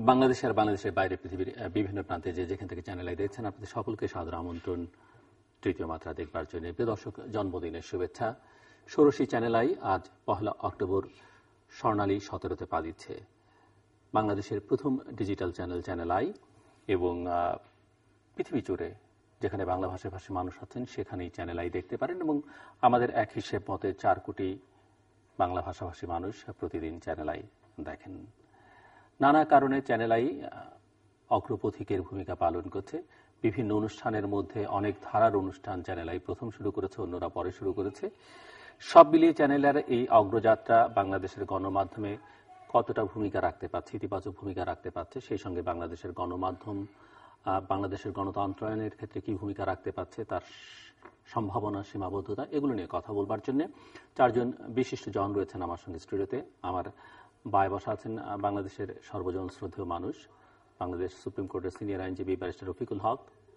বাংলাদেশ আর বাংলাদেশের বাইরে পৃথিবীর বিভিন্ন প্রান্তে যেখান থেকে চ্যানেল আই দেখছেন, আপনাদের সকলকে সাদর আমন্ত্রণ তৃতীয় মাত্রা দেখবার জন্য। প্রিয় দর্শক, জন্মদিনের শুভেচ্ছা। ষোড়শী চ্যানেল আই আজ 1 অক্টোবর স্বর্ণালী 17তে পা দিচ্ছে। বাংলাদেশের প্রথম ডিজিটাল চ্যানেল আই এবং পৃথিবী জুড়ে যেখানে বাংলা ভাষাভাষী মানুষ আছেন সেখানেই চ্যানেল আই দেখতে পারেন। এবং আমাদের এক হিসেব মতে 4 কোটি বাংলা ভাষাভাষী মানুষ প্রতিদিন চ্যানেল আই দেখেন। নানা কারণে চ্যানেল আই অগ্রপথিকের ভূমিকা পালন করছে। বিভিন্ন অনুষ্ঠানের মধ্যে অনেক ধারার অনুষ্ঠান চ্যানেল আই প্রথম শুরু করেছে, অন্যরা পরে শুরু করেছে। সব মিলিয়ে চ্যানেলের এই অগ্রযাত্রা বাংলাদেশের গণমাধ্যমে কতটা ভূমিকা রাখতে পারছে, ইতিবাচক ভূমিকা রাখতে পারছে, সেই সঙ্গে বাংলাদেশের গণমাধ্যম বাংলাদেশের গণতন্ত্রায়নের ক্ষেত্রে কি ভূমিকা রাখতে পারছে, তার সম্ভাবনা, সীমাবদ্ধতা, এগুলো নিয়ে কথা বলবার জন্য 4 জন বিশিষ্ট জন রয়েছেন আমার সঙ্গে স্টুডিওতে। আমার বায় বসা আছেন বাংলাদেশের সর্বজন শ্রদ্ধেয় মানুষ, বাংলাদেশ সুপ্রিম কোর্টের সিনিয়র আইনজীবী ব্যারিস্টার রফিকুল হক।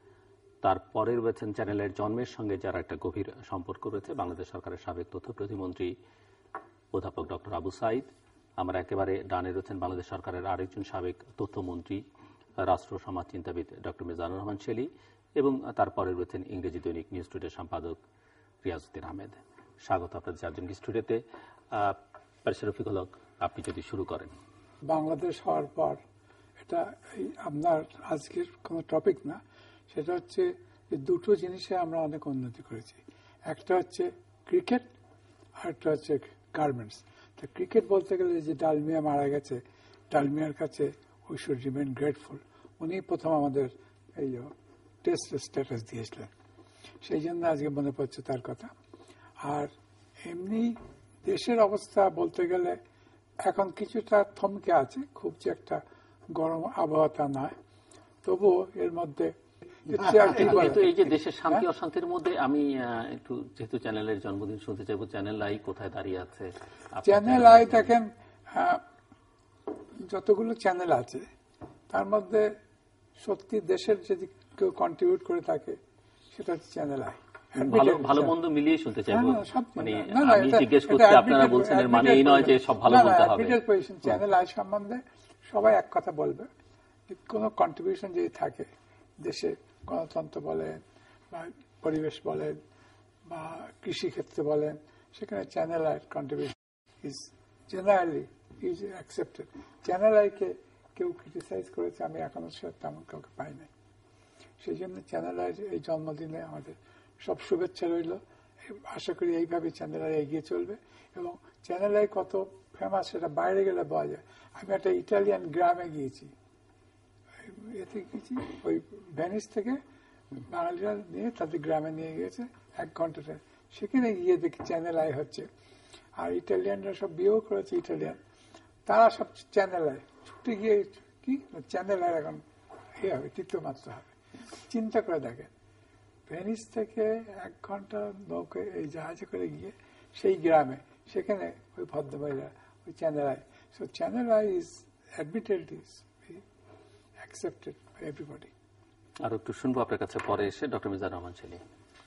তারপরে রয়েছেন চ্যানেলের জন্মের সঙ্গে যারা একটা গভীর সম্পর্ক রয়েছে, বাংলাদেশ সরকারের সাবেক তথ্য প্রতিমন্ত্রী অধ্যাপক ডক্টর আবু সাইদ। আমরা একেবারে ডানে রয়েছেন বাংলাদেশ সরকারের আরেকজন সাবেক তথ্যমন্ত্রী, রাষ্ট্র সমাজ চিন্তাবিদ ডক্টর মিজানুর রহমান শেলী, এবং তারপরে রয়েছেন ইংরেজি দৈনিক নিউজ টুডে সম্পাদক রিয়াজউদ্দিন আহমেদ। স্বাগত আপনাদের 4 জনকে স্টুডিওতে। ব্যারিস্টার রফিকুল হক, আপনি যদি শুরু করেন। বাংলাদেশ হওয়ার পর এটা আপনার আজকের কোনো টপিক না, সেটা হচ্ছে যে দুটো জিনিসে আমরা অনেক উন্নতি করেছি। একটা হচ্ছে ক্রিকেট আর একটা হচ্ছে গার্মেন্টস। তো ক্রিকেট বলতে গেলে যে ডালমিয়া মারা গেছে, ডালমিয়ার কাছে উই শুড রিমেন গ্রেটফুল। উনি প্রথম আমাদের এই টেস্ট স্ট্যাটাস দিয়েছিলেন, সেই জন্য আজকে মনে পড়ছে তার কথা। আর এমনি দেশের অবস্থা বলতে গেলে এখন কিছুটা থমকে আছে, খুব যে একটা গরম আবহাওয়া নয়, তবুও এর মধ্যে এই যে দেশের শান্তি অশান্তির মধ্যে আমি একটু, যেহেতু চ্যানেলের জন্মদিন, শুনতে চাইবো চ্যানেল আই কোথায় দাঁড়িয়ে আছে। চ্যানেল আই দেখেন, যতগুলো চ্যানেল আছে তার মধ্যে সত্যি দেশের যদি কেউ কন্ট্রিবিউট করে থাকে সেটা হচ্ছে চ্যানেল আই। ভালো মন্দ মিলিয়ে শুনতে চাইবো, মানে আমি জিজ্ঞেস করছি, আপনারা বলছেন এর মানে এই নয় যে সব ভালো বলতে হবে। চ্যানেল আই সম্বন্ধে সবাই এক কথা বলবে, কোন কন্ট্রিবিউশন যদি থাকে দেশে, গণতন্ত্র বলেন বা পরিবেশ বলেন বা কৃষি ক্ষেত্রে বলেন, সেখানে channel I contribution is generally is accepted. Channel আইকে কেউ ক্রিটিসাইজ করেছে আমি এখনো তেমন কাউকে পাই নাই। সেই জন্য চ্যানেল আই এই জন্মদিনে আমাদের সব শুভেচ্ছা রইল। আশা করি এইভাবে চ্যানেল আই এগিয়ে চলবে। এবং চ্যানেল আই কত ফেমাস সেটা বাইরে গেলে পাওয়া যায়। আমি একটা ইটালিয়ান গ্রামে গিয়েছি, এতে গেছি ওই ভেনিস থেকে বাঙালিরা নিয়ে তাদের গ্রামে নিয়ে গিয়েছে 1 ঘন্টাতে। সেখানে গিয়ে দেখি চ্যানেল আই হচ্ছে, আর ইটালিয়ানরা সব বিয়েও করেছে ইটালিয়ান, তারা সব চ্যানেল আই ছুটে গিয়ে কি চ্যানেল আই এখন এ হবে, তৃতীয় মাত্রা হবে। চিন্তা করে দেখেন, ভেনিস থেকে 1 ঘন্টা নৌকে এই জাহাজে করে গিয়ে সেই গ্রামে, সেখানে ওই ভদ্রমহিলা ওই channel I. So channel I is admitted, is accepted by everybody. আর একটু শুনবো আপনার কাছে পরে এসে ডক্টর মিজানুর রহমান শেলী।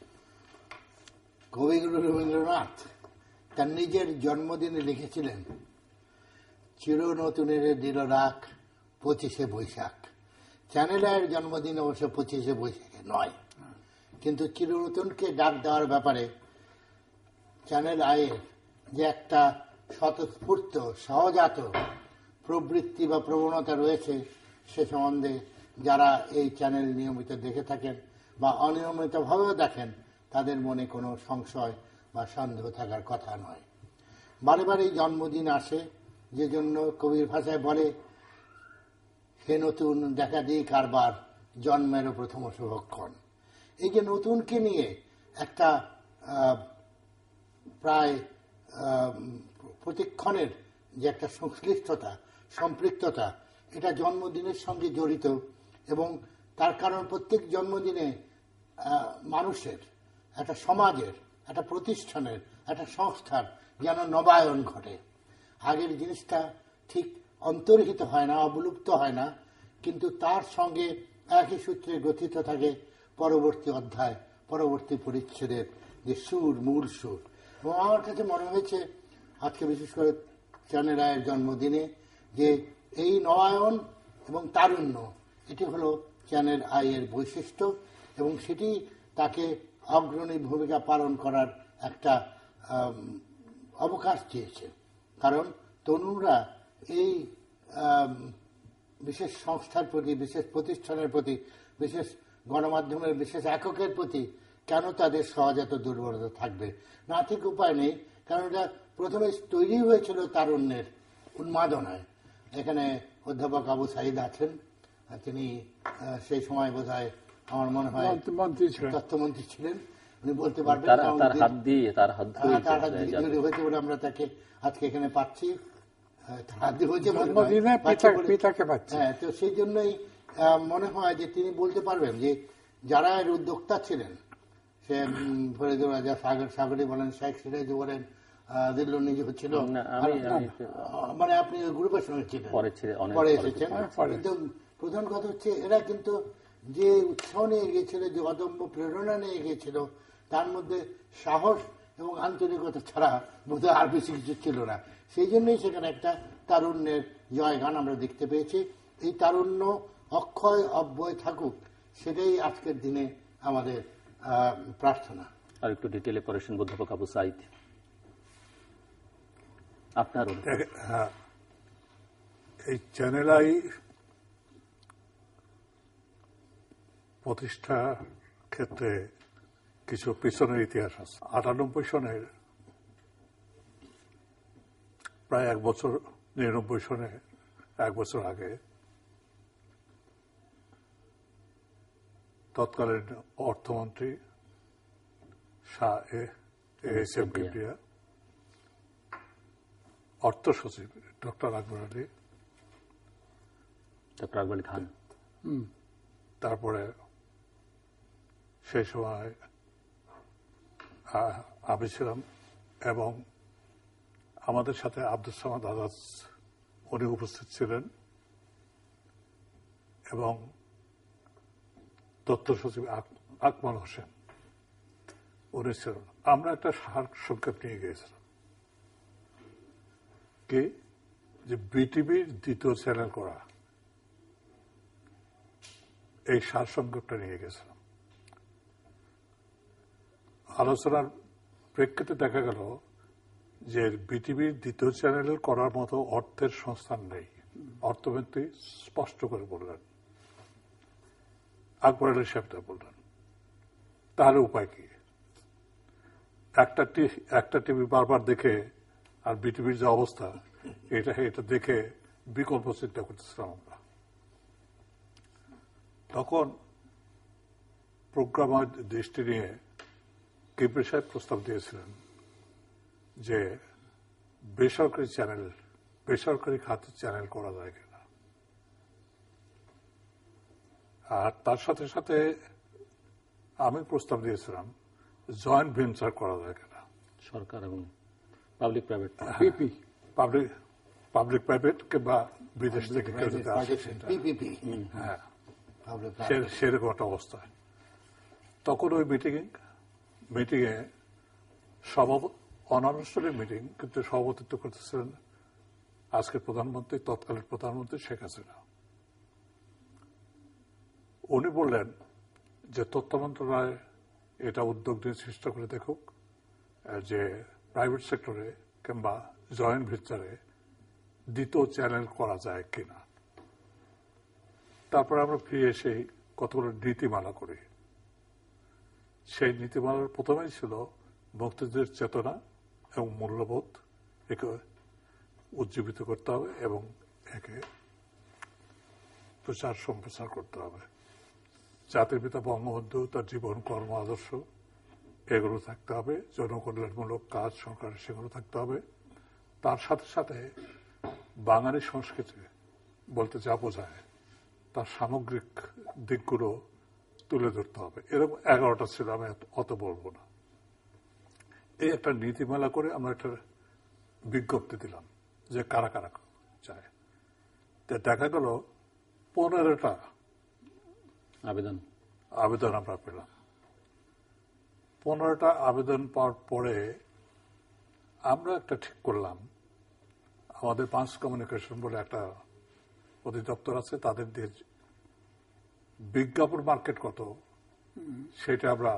কবিগুরু রবীন্দ্রনাথ তার নিজের জন্মদিনে লিখেছিলেন, চির নতুনের দিল রাখ 25শে বৈশাখ। চ্যানেল আইয়ের জন্মদিন অবশ্য 25শে বৈশাখে নয়, কিন্তু চির নতুনকে ডাক দেওয়ার ব্যাপারে চ্যানেল আইয়ের যে একটা স্বতঃস্ফূর্ত সহজাত প্রবৃত্তি বা প্রবণতা রয়েছে, সে সম্বন্ধে যারা এই চ্যানেল নিয়মিত দেখে থাকেন বা অনিয়মিতভাবেও দেখেন, তাদের মনে কোনো সংশয় বা সন্দেহ থাকার কথা নয়। বারে বারে জন্মদিন আসে, যে জন্য কবির ভাষায় বলে, হে নতুন দেখা দিই কারবার, জন্মেরও প্রথম শুভক্ষণ। এই যে নতুনকে নিয়ে একটা প্রায় প্রতিক্ষণের যে একটা সংশ্লিষ্টতা, সম্পৃক্ততা, এটা জন্মদিনের সঙ্গে জড়িত। এবং তার কারণ প্রত্যেক জন্মদিনে মানুষের, একটা সমাজের, একটা প্রতিষ্ঠানের, একটা সংস্থার যেন নবায়ন ঘটে। আগের জিনিসটা ঠিক অন্তর্হিত হয় না, অবলুপ্ত হয় না, কিন্তু তার সঙ্গে একই সূত্রে গঠিত থাকে পরবর্তী অধ্যায়, পরবর্তী পরিচ্ছেদের যে সুর, মূল সুর। এবং আমার কাছে মনে হয়েছে আজকে বিশেষ করে চ্যানেল আইয়ের জন্মদিনে যে এই নবায়ন এবং তারুণ্য, এটি হলো চ্যানেল আই এর বৈশিষ্ট্য এবং সেটি তাকে অগ্রণী ভূমিকা পালন করার একটা অবকাশ দিয়েছে। কারণ তরুণরা এই বিশেষ সংস্থার প্রতি, বিশেষ প্রতিষ্ঠানের প্রতি, বিশেষ গণমাধ্যমের বিশেষ এককের প্রতি কেন তাদের সহজাত দুর্বলতা থাকবে? না, ঠিক উপায় নেই। কারণ এটা প্রথমে তৈরি হয়েছিল তারুণ্যের উন্মাদনায়। এখানে অধ্যাপক আবু সাঈদ আছেন, তিনি সেই সময় বোধহয় আমার মনে হয় তথ্যমন্ত্রী ছিলেন, উনি বলতে পারবেন। তার হাত দিয়ে হয়েছে বলে আমরা তাকে আজকে এখানে পাচ্ছি। হ্যাঁ, তো সেই জন্যই মনে হয় যে তিনি বলতে পারবেন যে যারা এর উদ্যোক্তা ছিলেন, সে ফরিদুর রাজা সাগরী বলেন, শেখ সিরাজ বলেন, দিল্লু নিজে হচ্ছিল, মানে আপনি গ্রুপের সঙ্গে ছিলেন, পরে এসেছেন। কিন্তু প্রধান কথা হচ্ছে এরা কিন্তু যে উৎসাহ নিয়ে গিয়েছিল, যে অদম্য প্রেরণা নিয়ে গিয়েছিল, তার মধ্যে সাহস এবং আন্তরিকতা ছাড়া বোধহয় আর বেশি কিছু ছিল না। সেই জন্যই সেখানে একটা তারুণ্যের জয়গান আমরা দেখতে পেয়েছি। এই তারুণ্য অক্ষয় অব্যয় থাকুক, সেটাই আজকের দিনে আমাদের প্রার্থনা। আর একটু ডিটেলে পড়েছেন অধ্যাপক আবু সাঈদ, আপনার। হ্যাঁ, এই চ্যানেল আই প্রতিষ্ঠা ক্ষেত্রে কিছু পিছনের ইতিহাস আছে। 98 সনের প্রায় 1 বছর, 99 সনে 1 বছর আগে তৎকালীন অর্থমন্ত্রী শাহ এ.এস.এম. কিবরিয়া, অর্থ সচিব ডক্টর আকবর আলী খান, তারপরে সেই সময় আমি ছিলাম এবং আমাদের সাথে আব্দুস সামাদ আজাদ উনি উপস্থিত ছিলেন এবং তথ্য সচিব আকমল হোসেন উনি ছিলেন। আমরা একটা সার সংক্ষেপ নিয়ে গিয়েছিলাম, কি যে বিটিভির দ্বিতীয় চ্যানেল করা, এই সার সংক্ষেপটা নিয়ে গেছিলাম। আলোচনার প্রেক্ষিতে দেখা গেল যে বিটিভির দ্বিতীয় চ্যানেল করার মতো অর্থের সংস্থান নেই। অর্থমন্ত্রী স্পষ্ট করে বললেন, আকবর আলী সাহেব বললেন, তাহলে উপায় কি? একটা টিভি বারবার দেখে আর বিটিভির যে অবস্থা, এটা দেখে বিকল্প চিন্তা করতেছিলাম আমরা। তখন প্রোগ্রামার দৃষ্টি নিয়ে কিবরিয়া সাহেব প্রস্তাব দিয়েছিলেন যে বেসরকারি খাতের চ্যানেল করা যায় কিনা। আর তার সাথে সাথে আমি প্রস্তাব দিয়েছিলাম জয়েন্ট ভেঞ্চার করা যায় কিনা, সরকার এবং পাবলিক প্রাইভেট, পাবলিক প্রাইভেট কিংবা বিদেশ থেকে কেউ যদি আসে, হ্যাঁ, সেরকম একটা অবস্থায়। তখন ওই মিটিংয়ে অনানুষ্ঠানিক মিটিং, কিন্তু সভাপতিত্ব করতেছিলেন আজকের প্রধানমন্ত্রী, তৎকালীন প্রধানমন্ত্রী শেখ হাসিনা। উনি বললেন যে তথ্য মন্ত্রণালয় এটা উদ্যোগ নিয়ে চেষ্টা করে দেখুক যে প্রাইভেট সেক্টরে কিংবা জয়েন্ট ভেঞ্চারে দ্বিতীয় চ্যানেল করা যায় কিনা। তারপরে আমরা ফিরে এসে কতগুলো নীতিমালা করি। সেই নীতিমালার প্রথমেই ছিল মুক্তিযুদ্ধের চেতনা এবং মূল্যবোধ, একে উজ্জীবিত করতে হবে এবং একে প্রচার সম্প্রচার করতে হবে। জাতির পিতা বঙ্গবন্ধু তার জীবন, কর্ম, আদর্শ এগুলো থাকতে হবে। জনকল্যাণমূলক কাজ সরকারের, সেগুলো থাকতে হবে। তার সাথে সাথে বাঙালি সংস্কৃতি বলতে যা বোঝায় তার সামগ্রিক দিকগুলো তুলে ধরতে হবে। এরকম 11টা ছিল, আমি অত বলবো না। এই একটা নীতিমালা করে আমরা একটা বিজ্ঞপ্তি দিলাম যে কারা কারা চায়। দেখা গেল 15টা আবেদন আমরা পেলাম। 15টা আবেদন পাওয়ার পরে আমরা একটা ঠিক করলাম, আমাদের পাঁচ কমিউনিকেশন বলে একটা অধিদপ্তর আছে, তাদের দিয়ে বিজ্ঞাপন মার্কেট কত সেটা আমরা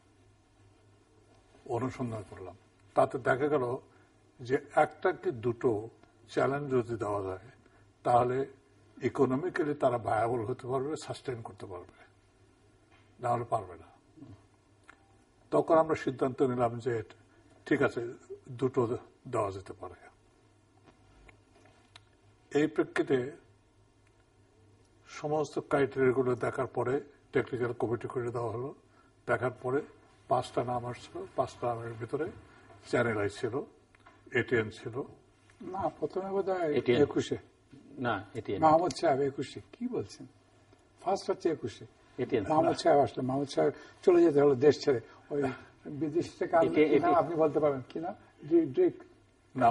অনুসন্ধান করলাম। তাতে দেখা গেল যে একটা কি দুটো চ্যালেঞ্জ যদি দেওয়া যায় তাহলে ইকোনমিক্যালি তারা ভায়াবল হতে পারবে, সাস্টেন করতে পারবে, না হলে পারবে না। তখন আমরা সিদ্ধান্ত নিলাম যে ঠিক আছে, দুটো দেওয়া যেতে পারে। এই প্রেক্ষিতে সমস্ত ক্রাইটেরিয়াগুলো দেখার পরে টেকনিক্যাল কমিটি করে দেওয়া হলো। দেখার পরে 5টা নাম আসছিল। 5টা নামের ভিতরে চ্যানেল আই ছিল, এটিএন ছিল। না, প্রথমে বোধ হয় 21-এ না, এটিএন মাহমুদ সাহেব 21-এ। কি বলছেন? ফার্স্ট হচ্ছে 21-এ এটিএন মাহমুদ সাহেব আসলে। মাহমুদ সাহেব চলে যেতে হলো দেশ ছেড়ে, ওই বিদেশ থেকে আসলে কি নাম আপনি বলতে পারবেন কিনা? ড্রিক না,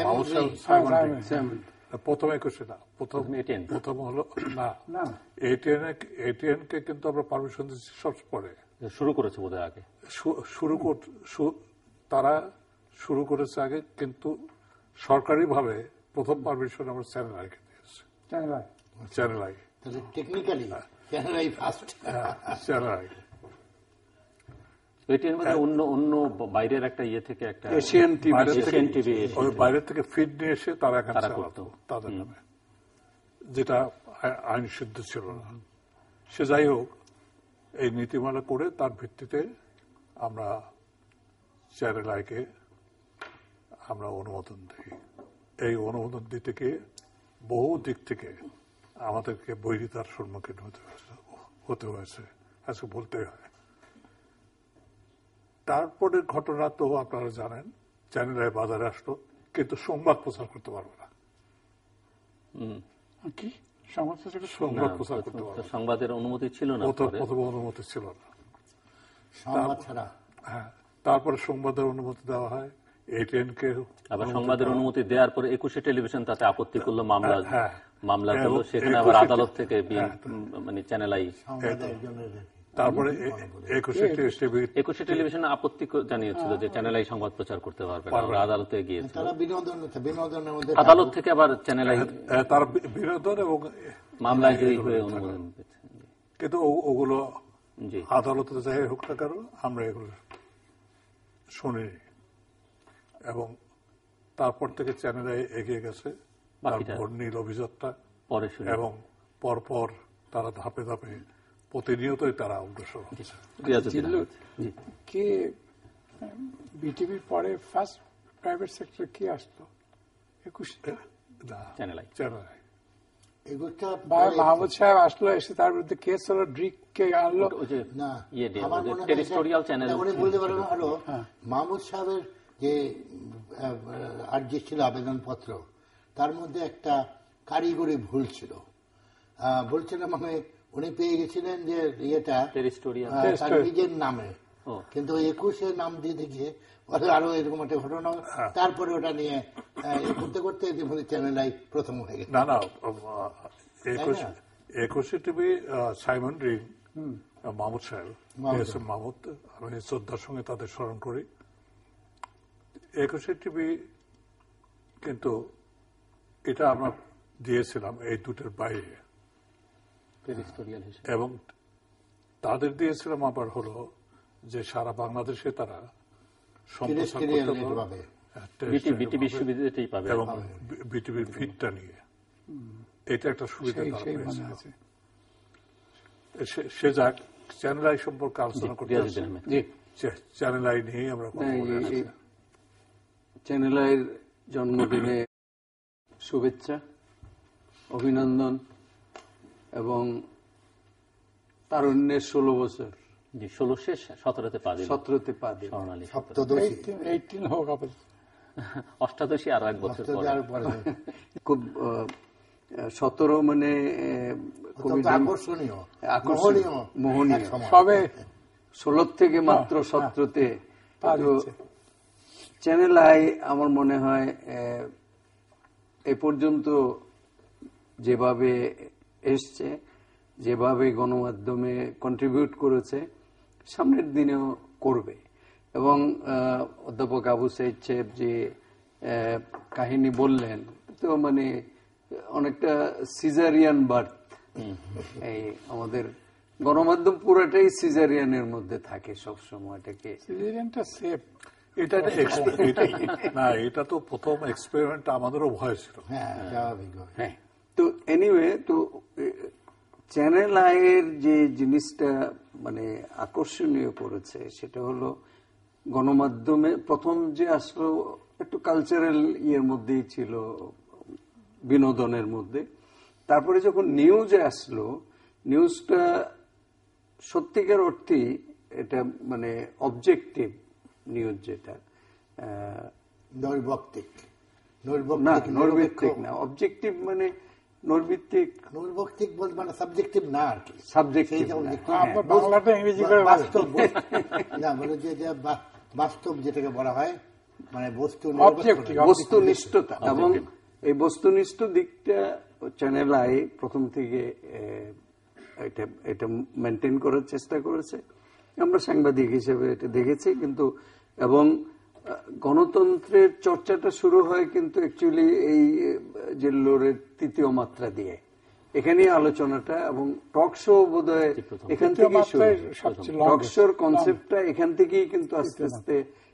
প্রথম 21-এ না, প্রথম হলো না, এটিএন কে কিন্তু আমরা পারমিশন দিচ্ছি সব পরে। শুরু করেছে বোধহয় আগে, তারা শুরু করেছে আগে, কিন্তু সরকারিভাবে প্রথম পারমিশন আমরা চ্যানেল আইকে দিয়েছি। Channel I technically channel I first. Channel I ATN মানে অন্য বাইরের একটা ইয়ে থেকে একটা এশিয়ান টিভি ওই বাইরের থেকে ফিড নিয়ে এসে তারা এখানে চালাতো তাদের নামে, যেটা আইন সিদ্ধ ছিল না। সে যাই হোক, এই নীতিমালা করে তার ভিত্তিতে আমরা চ্যানেল আইকে আমরা অনুমোদন দিই। এই অনুমোদন দিতে গিয়ে বহু দিক থেকে আমাদেরকে বৈরিতার সম্মুখীন হতে হয়েছে, আজকে বলতে হয়। তারপরের ঘটনা তো আপনারা জানেন, চ্যানেল আই বাজারে আসলো, কিন্তু সংবাদ প্রচার করতে পারবে না। কি সংবাদ প্রচার করতে পারবে না? সংবাদের অনুমতি ছিল না, প্রথম অনুমতি ছিল না। হ্যাঁ, তারপরে সংবাদের অনুমতি দেওয়া হয় এটিএন কে। আবার সংবাদের অনুমতি দেওয়ার পরে 21-এ টেলিভিশন তাতে আপত্তি করলো, মামলা করলো, সেখানে আবার আদালত থেকে মানে চ্যানেল আই, তারপরে 21-এ টেলিভিশন আপত্তি জানিয়েছিল যে চ্যানেল আই সংবাদ প্রচার করতে পারবে না, আদালতে গিয়েছিল। আদালত থেকে আবার চ্যানেল আই তার বিনোদন এবং মামলায় জয়ী হয়ে অনুমোদন পেয়েছে। কিন্তু ওগুলো আদালতে যাই হোক না কেন, আমরা এগুলো শুনিনি। এবং তারপর থেকে চ্যানেল আই এগিয়ে গেছে, নীল অভিযাত্রা পরে, এবং পরপর তারা ধাপে ধাপে প্রতিনিয়তই তারা অগ্রসর হচ্ছে। কে বিটিভির পরে ফার্স্ট প্রাইভেট সেক্টর কি আসলো? 21-এ চ্যানেল আই। মাহমুদ সাহেব আসলো, এসে তার বিরুদ্ধে কেস হলো, ড্রিক কে আনলো। টেরিটোরিয়াল চ্যানেল বলতে পারবেন হলো মাহমুদ সাহেবের যে আর্জি ছিল আবেদনপত্র, তার মধ্যে একটা কারিগরি ভুল ছিল। মানে উনি পেয়ে গেছিলেন যে ইয়েটা তার নিজের নামে, কিন্তু 21-এ নাম দিতে গিয়ে আরো এরকম একটা ঘটনা। তারপরে ওটা নিয়ে করতে করতে চ্যানেল আই প্রথম হয়ে গেছে। না, 21-এ টিভি সাইমন রিং, মাহমুদ সাহেব, মাহমুদ, আমি শ্রদ্ধার সঙ্গে তাদের স্মরণ করি। 21-এ টিভি কিন্তু এটা আমরা দিয়েছিলাম এই দুটোর বাইরে, এবং তাদের দিয়েছিলাম আবার হলো যে সারা বাংলাদেশে তারা সম্প্রচার করতে পারবে, এবং বিটিভির ফিডটা নিয়ে। এটা একটা সুবিধা সে যাক। চ্যানেল আই সম্পর্কে আলোচনা করতে চ্যানেল আই নিয়ে আমরা চ্যানেল আইয়ের জন্মদিনে শুভেচ্ছা, অভিনন্দন এবং তারুণ্যের 16 বছর। 16 শেষ, 17তে পা দিল, 17তে পা দিল, অষ্টাদশী আরো এক বছর পরে। খুব 17 মানে মোহনীয়, সবে 16 থেকে মাত্র 17তে। চ্যানেল আই আমার মনে হয় এ পর্যন্ত যেভাবে এসছে, যেভাবে গণমাধ্যমে কন্ট্রিবিউট করেছে, সামনের দিনেও করবে। এবং অধ্যাপক আবু সাইদ সাহেব যে কাহিনী বললেন, তো মানে অনেকটা সিজারিয়ান বার্থ। এই আমাদের গণমাধ্যম পুরাটাই সিজারিয়ানের মধ্যে থাকে সব সময়টাকে। সিজারিয়ানটা সেফ। এটা তো প্রথম এক্সপেরিমেন্ট, আমাদেরও ভয় ছিল। হ্যাঁ, তো এনিওয়ে, তো চ্যানেল আইয়ের যে জিনিসটা মানে আকর্ষণীয় করেছে সেটা হলো গণমাধ্যমে প্রথম যে আসলো একটু কালচারাল ইয়ের মধ্যেই ছিল, বিনোদনের মধ্যে। তারপরে যখন নিউজে আসলো, নিউজটা সত্যিকার অর্থে এটা মানে অবজেক্টিভ নিউজ, যেটা নৈর্ব্যক্তিক না, অবজেক্টিভ মানে নৈর্ভিত্তিক বলতে মানে সাবজেক্টিভ না আর কি, সাবজেক্টিভ বাংলাটা ইংরেজি করে বাস্তব না, মানে যে বাস্তব যেটাকে বলা হয়, মানে বস্তুনিষ্ঠতা। এবং এই বস্তুনিষ্ঠ দিকটা চ্যানেল আই প্রথম থেকে এটা মেনটেন করার চেষ্টা করেছে। আমরা সাংবাদিক হিসেবে এটা দেখেছি। কিন্তু এবং গণতন্ত্রের চর্চাটা শুরু হয় কিন্তু অ্যাকচুয়ালি এই জেল্লোরের তৃতীয় মাত্রা দিয়ে। এখানে আলোচনাটা এবং টক শো বোধহয় এখান থেকে শুরু, টক শোর কনসেপ্টটা এখান থেকেই কিন্তু আস্তে আস্তে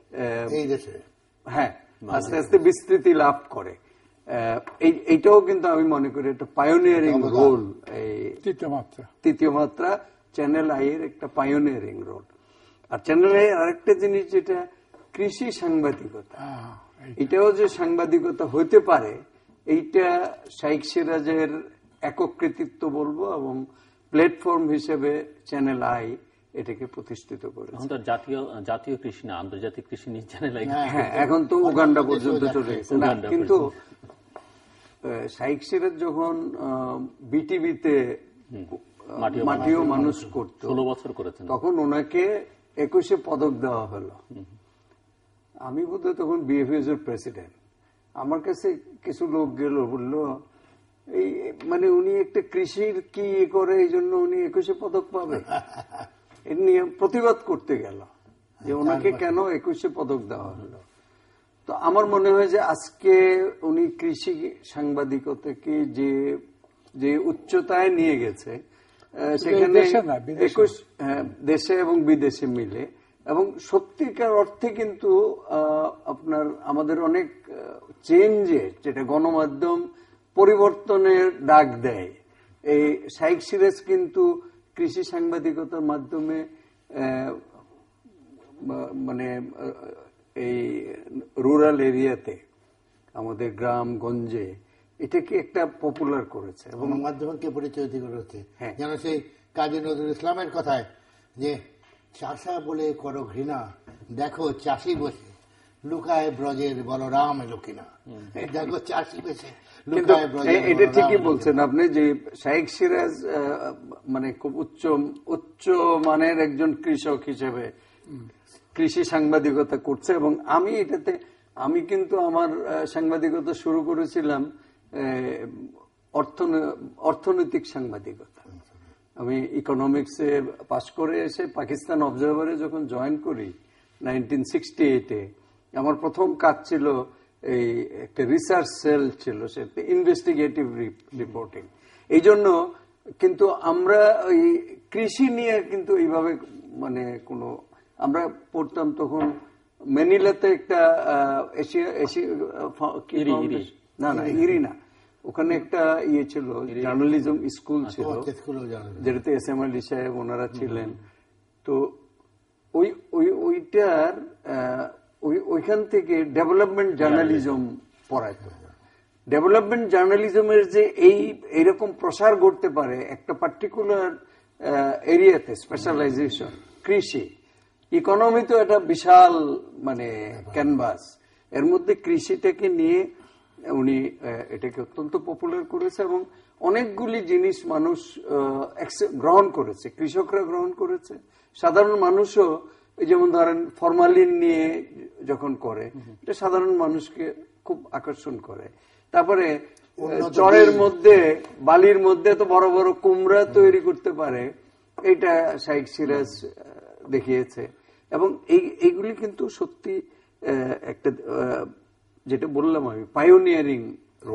আস্তে আস্তে বিস্তৃতি লাভ করে। এইটাও কিন্তু আমি মনে করি একটা পায়োনিয়ারিং রোল, এই তৃতীয় মাত্রা চ্যানেল আই এর একটা পায়োনিয়ারিং রোল। আর চ্যানেল আই আরেকটা জিনিস যেটা কৃষি সাংবাদিকতা, এটাও যে সাংবাদিকতা হইতে পারে, এইটা শাইখ সিরাজের একক কৃতিত্ব বলবো, এবং প্ল্যাটফর্ম হিসেবে চ্যানেল আই এটাকে প্রতিষ্ঠিত করেছে। এখন তো জাতীয় কৃষি না, আন্তর্জাতিক কৃষি নিয়ে চ্যানেল আই। হ্যাঁ, এখন তো উগান্ডা পর্যন্ত চলে গেছে। কিন্তু শাইখ সিরাজ যখন বিটিভিতে মাটিও মানুষ করত, 16 বছর করেছেন, তখন ওনাকে 21 পদক দেওয়া হলো। আমি বোধহয় তখন বিএফএস এর প্রেসিডেন্ট। আমার কাছে কিছু লোক গেল, বললো এই মানে উনি একটা কৃষির কি করে, এই জন্য উনি 21 পদক পাবে। এর নিয়ে প্রতিবাদ করতে গেল যে ওনাকে কেন 21 পদক দেওয়া হলো। তো আমার মনে হয় যে আজকে উনি কৃষি সাংবাদিকতাকে যে উচ্চতায় নিয়ে গেছে, সেখানে দেশে এবং বিদেশে মিলে, এবং সত্যিকার অর্থে কিন্তু আপনার আমাদের অনেক চেঞ্জের, যেটা গণমাধ্যম পরিবর্তনের ডাক দেয়, এই শাইখ সিরাজ কিন্তু কৃষি সাংবাদিকতার মাধ্যমে মানে এই রুরাল এরিয়াতে, আমাদের গ্রাম গঞ্জে এটাকে একটা পপুলার করেছে এবং মাধ্যমকে পরিচয় করেছে। যেন সেই কাজী নজরুল ইসলামের কথায় যে চাষা বলে করো ঘৃণা, দেখো চাষি বসে লুকায় ব্রজের বলরাম এলো কিনা। দেখো চাষি বসে লুকায় ব্রজের। এটা ঠিকই বলছেন আপনি যে শাইখ সিরাজ মানে খুব উচ্চ মানের একজন কৃষক হিসেবে কৃষি সাংবাদিকতা করছে। এবং আমি কিন্তু আমার সাংবাদিকতা শুরু করেছিলাম অর্থনৈতিক সাংবাদিকতা। আমি ইকোনমিক্সে পাশ করে এসে পাকিস্তান অবজারভারে যখন জয়েন করি 1968-এ, আমার প্রথম কাজ ছিল এই একটা রিসার্চ সেল ছিল, সেটা ইনভেস্টিগেটিভ রিপোর্টিং। এই জন্য কিন্তু আমরা ওই কৃষি নিয়ে কিন্তু এইভাবে মানে কোনো, আমরা পড়তাম তখন ম্যানিলাতে একটা ইরিনা, ওখানে একটা ইয়ে ছিল, জার্নালিজম স্কুল ছিল, যেটাতে এস.এম. আলী সাহেব ওনারা ছিলেন। তো ওইটার ওইখান থেকে ডেভেলপমেন্ট জার্নালিজম পড়াইতো। ডেভেলপমেন্ট জার্নালিজমের যে এইরকম প্রসার ঘটতে পারে একটা পার্টিকুলার এরিয়াতে, স্পেশালাইজেশন, কৃষি, ইকোনমি তো এটা বিশাল মানে ক্যানভাস, এর মধ্যে কৃষিটাকে নিয়ে উনি এটাকে অত্যন্ত পপুলার করেছে এবং অনেকগুলি জিনিস মানুষ গ্রহণ করেছে, কৃষকরা গ্রহণ করেছে, সাধারণ মানুষও। যেমন ধরেন ফরমালিন নিয়ে যখন করে, এটা সাধারণ মানুষকে খুব আকর্ষণ করে। তারপরে চরের মধ্যে, বালির মধ্যে তো বড় বড় কুমড়া তৈরি করতে পারে, এটা শাইখ সিরাজ দেখিয়েছে। এবং এইগুলি কিন্তু সত্যি একটা, যেটা বললাম আমি, পায়োনিয়ারিং রোল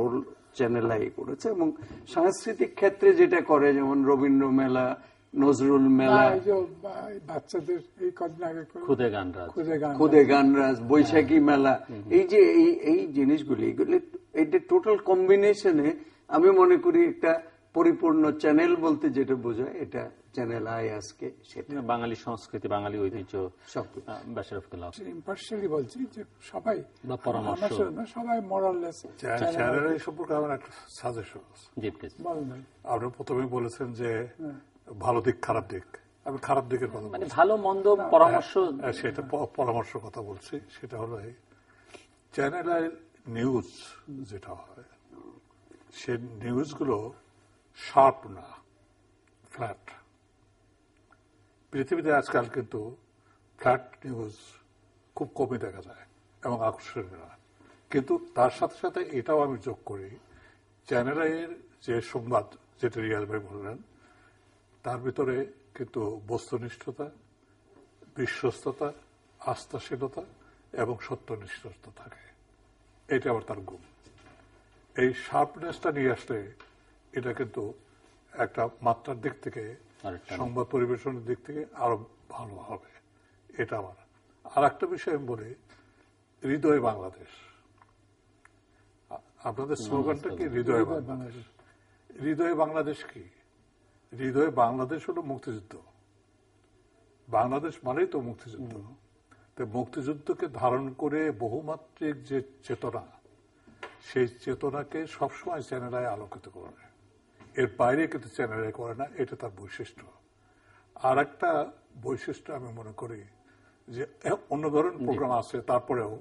চ্যানেল আই করেছে। এবং সাংস্কৃতিক ক্ষেত্রে যেটা করে, যেমন রবীন্দ্র মেলা, নজরুল মেলা, বাচ্চাদের এই কদিন আগে খুদে গানরাজ, বৈশাখী মেলা, এই যে এই জিনিসগুলি, এগুলি এটা টোটাল কম্বিনেশনে আমি মনে করি একটা পরিপূর্ণ চ্যানেল বলতে যেটা বোঝায়, এটা চ্যানেল আই আজকে সেটা বাঙালি সংস্কৃতি, বাঙালি ঐতিহ্য ইম্পার্শিয়ালি বলছি যে সবাই পরামর্শ, সবাই মোরাললেস। চ্যানেল আই সম্পর্কে আমার একটা সাজেশন আছে। আপনি প্রথমে বলেছেন যে ভালো দিক খারাপ দিক, আমি খারাপ দিকের কথা মানে ভালো মন্দ পরামর্শ, সেটা পরামর্শ কথা বলছি। সেটা হলো এই চ্যানেল আই নিউজ যেটা হয়, সে নিউজগুলো শার্প না, ফ্ল্যাট। পৃথিবীতে আজকাল কিন্তু ফ্ল্যাট নিউজ খুব কমই দেখা যায় এবং আকর্ষণীয় না। কিন্তু তার সাথে সাথে এটাও আমি যোগ করি, চ্যানেল আইয়ের যে সংবাদ, যেটা রিয়াজ ভাই বললেন, তার ভিতরে কিন্তু বস্তুনিষ্ঠতা, বিশ্বস্ততা, আস্থাশীলতা এবং সত্যনিষ্ঠতা থাকে। এটা আবার তার গুণ। এই শার্পনেসটা নিয়ে আসলে এটা কিন্তু একটা মাত্রার দিক থেকে, সংবাদ পরিবেশনের দিক থেকে আরো ভালো হবে। এটা আমার। আর একটা বিষয় আমি বলি, হৃদয় বাংলাদেশ। আপনাদের স্লোগানটা কি? হৃদয় বাংলাদেশ। হৃদয় বাংলাদেশ কি? হৃদয় বাংলাদেশ হলো মুক্তিযুদ্ধ। বাংলাদেশ মানেই তো মুক্তিযুদ্ধ। তো মুক্তিযুদ্ধকে ধারণ করে বহুমাত্রিক যে চেতনা, সেই চেতনাকে সবসময় চ্যানেল আই আলোকিত করে। এর বাইরে কিন্তু চ্যানেল আই করে না, এটা তার বৈশিষ্ট্য। আর একটা বৈশিষ্ট্য আমি মনে করি যে অন্য ধরনের প্রোগ্রাম আছে, তারপরেও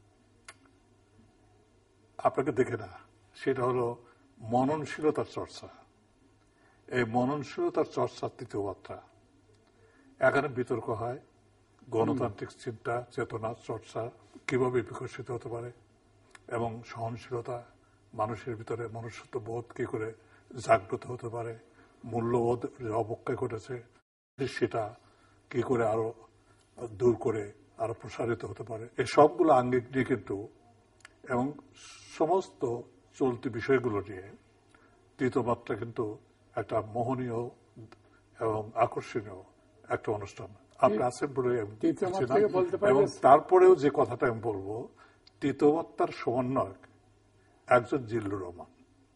আপনাকে দেখে না, সেটা হলো মননশীলতার চর্চা। এই মননশীলতার চর্চার তৃতীয় মাত্রা। এখানে বিতর্ক হয় গণতান্ত্রিক চিন্তা, চেতনা, চর্চা কিভাবে বিকশিত হতে পারে এবং সহনশীলতা, মানুষের ভিতরে মনুষ্যত্ব বোধ কি করে জাগ্রত হতে পারে, মূল্যবোধ যে অবক্ষয় ঘটেছে সেটা কি করে আরো দূর করে আরো প্রসারিত হতে পারে, এই সবগুলো আঙ্গিক নিয়ে কিন্তু এবং সমস্ত চলতি বিষয়গুলো নিয়ে তৃতীয় মাত্রা কিন্তু একটা মোহনীয় এবং আকর্ষণীয় একটা অনুষ্ঠান। আপনি আছেন বলে এবং তারপরেও যে কথাটা আমি বলবো, তৃতীয় মাত্রার সমন্বয়ক একজন জিল্লুর রহমান।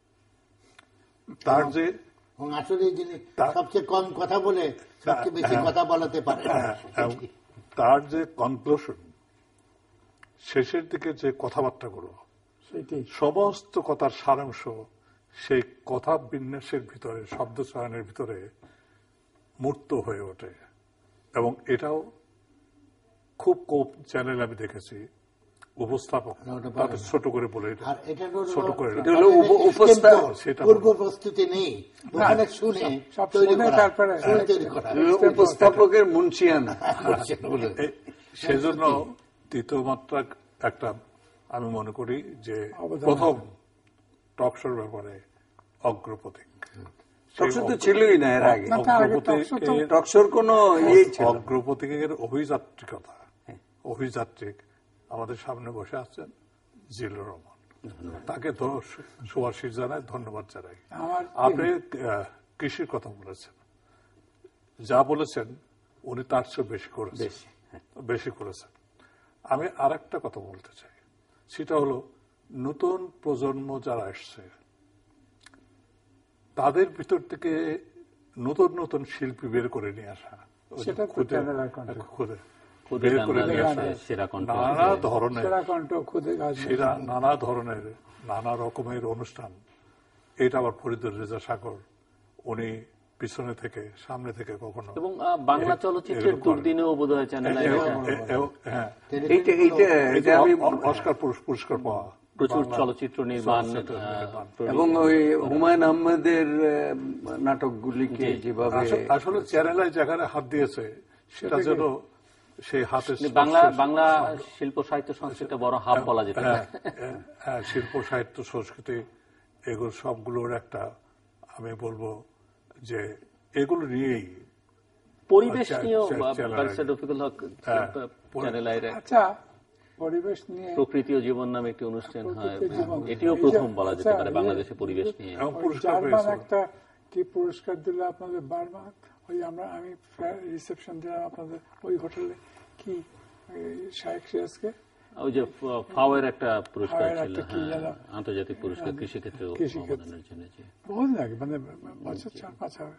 তার যে আসলে যিনি সবচেয়ে কম কথা বলে সবচেয়ে বেশি কথা বলাতে পারে, তার যে কনক্লুশন, শেষের দিকে যে কথাবার্তাগুলো, সমস্ত কথার সারাংশ সেই কথা বিন্যাসের ভিতরে, শব্দ চয়নের ভিতরে মূর্ত হয়ে ওঠে। এবং এটাও খুব কম চ্যানেল আমি দেখেছি উপস্থাপক ছোট করে বলে, ছোট করে পূর্ব প্রস্তুতি নেই, ওখানে শুনে তারপরে উপস্থাপকের মুন্সিয়ানা। সেজন্য তৃতীয় মাত্রা একটা আমি মনে করি যে প্রথম টকশোর ব্যাপারে অগ্রপথিক। টকশো তো ছিলই না এর আগে, টকশোর কোনো অগ্রপথিকের অভিযাত্রিকতা, অভিযাত্রিক আমাদের সামনে বসে আছেন জিল্লুর রহমান। তাকে সুভাষিস জানাই, ধন্যবাদ জানাই। আপনি কৃষির কথা বলেছেন, যা বলেছেন উনি তার চেয়ে বেশি করেছেন। আমি আর একটা কথা বলতে চাই, সেটা হলো নতুন প্রজন্ম যারা আসছে তাদের ভিতর থেকে নতুন নতুন শিল্পী বের করে নিয়ে আসা, নানা ধরনের নানা রকমের অনুষ্ঠান। এটা আবার ফরিদুর রেজা সাগর, উনি পিছনে থেকে সামনে থেকে কখনো, এবং বাংলা চলচ্চিত্রের দুর্দিনেও বোধহয় চ্যানেল অস্কার পুরস্কার পাওয়া প্রচুর চলচ্চিত্র নির্মাণ এবং ওই হুমায়ুন আহমেদের নাটকগুলিকে যেভাবে আসলে চ্যানেল যেখানে হাত দিয়েছে সেটা যেন সেই হাতে বাংলা শিল্প সাহিত্য সংস্কৃতি বড় হাব বলা যেতে পারে। হ্যাঁ, শিল্প সাহিত্য সংস্কৃতি এগুলো সবগুলোর একটা আমি বলবো যে এগুলো নিয়েই পরিবেশ নিয়েও ব্যারিস্টার রফিকুল হক চ্যানেল আইরে। আচ্ছা, পরিবেশ নিয়ে প্রকৃতি ও জীবন নামে একটি অনুষ্ঠান হয়, প্রকৃতি জীবন। এটিও এই যে- প্রথম বলা যেতে আচ্ছা, পারে বাংলাদেশে পরিবেশ নিয়ে। এবং পুরস্কার জার্মান পেয়েছে। একটা কি পুরস্কার দিল আপনাদের বারবার, ওই আমি রিসেপশন দিলাম আপনাদের ওই হোটেলে, কি শায়েখ সিরাজকে ওই যে ফাওয়ের একটা পুরস্কার ফাওয়ের ছিল, একটা কি হ্যাঁ, যেন? আন্তর্জাতিক পুরস্কার কৃষিক্ষেত্রে কৃষিক্ষেত্রে। অবদানের জন্য। জি। বহুত লাগে, মানে বছর 4-5 হবে।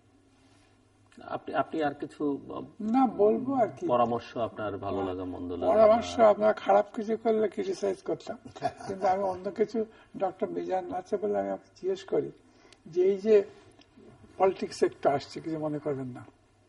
আপনি আর কিছু না বলবো আর কি, পরামর্শ, আপনার ভালো লাগা মন্দ লাগা? পরামর্শ আপনারা খারাপ কিছু করলে ক্রিটিসাইজ করতাম, কিন্তু আমি অন্য কিছু, ডক্টর মিজান আছে বলে আমি আপনাকে জিজ্ঞেস করি যে এই যে পলিটিক্স একটু আসছে, কিছু মনে করবেন না,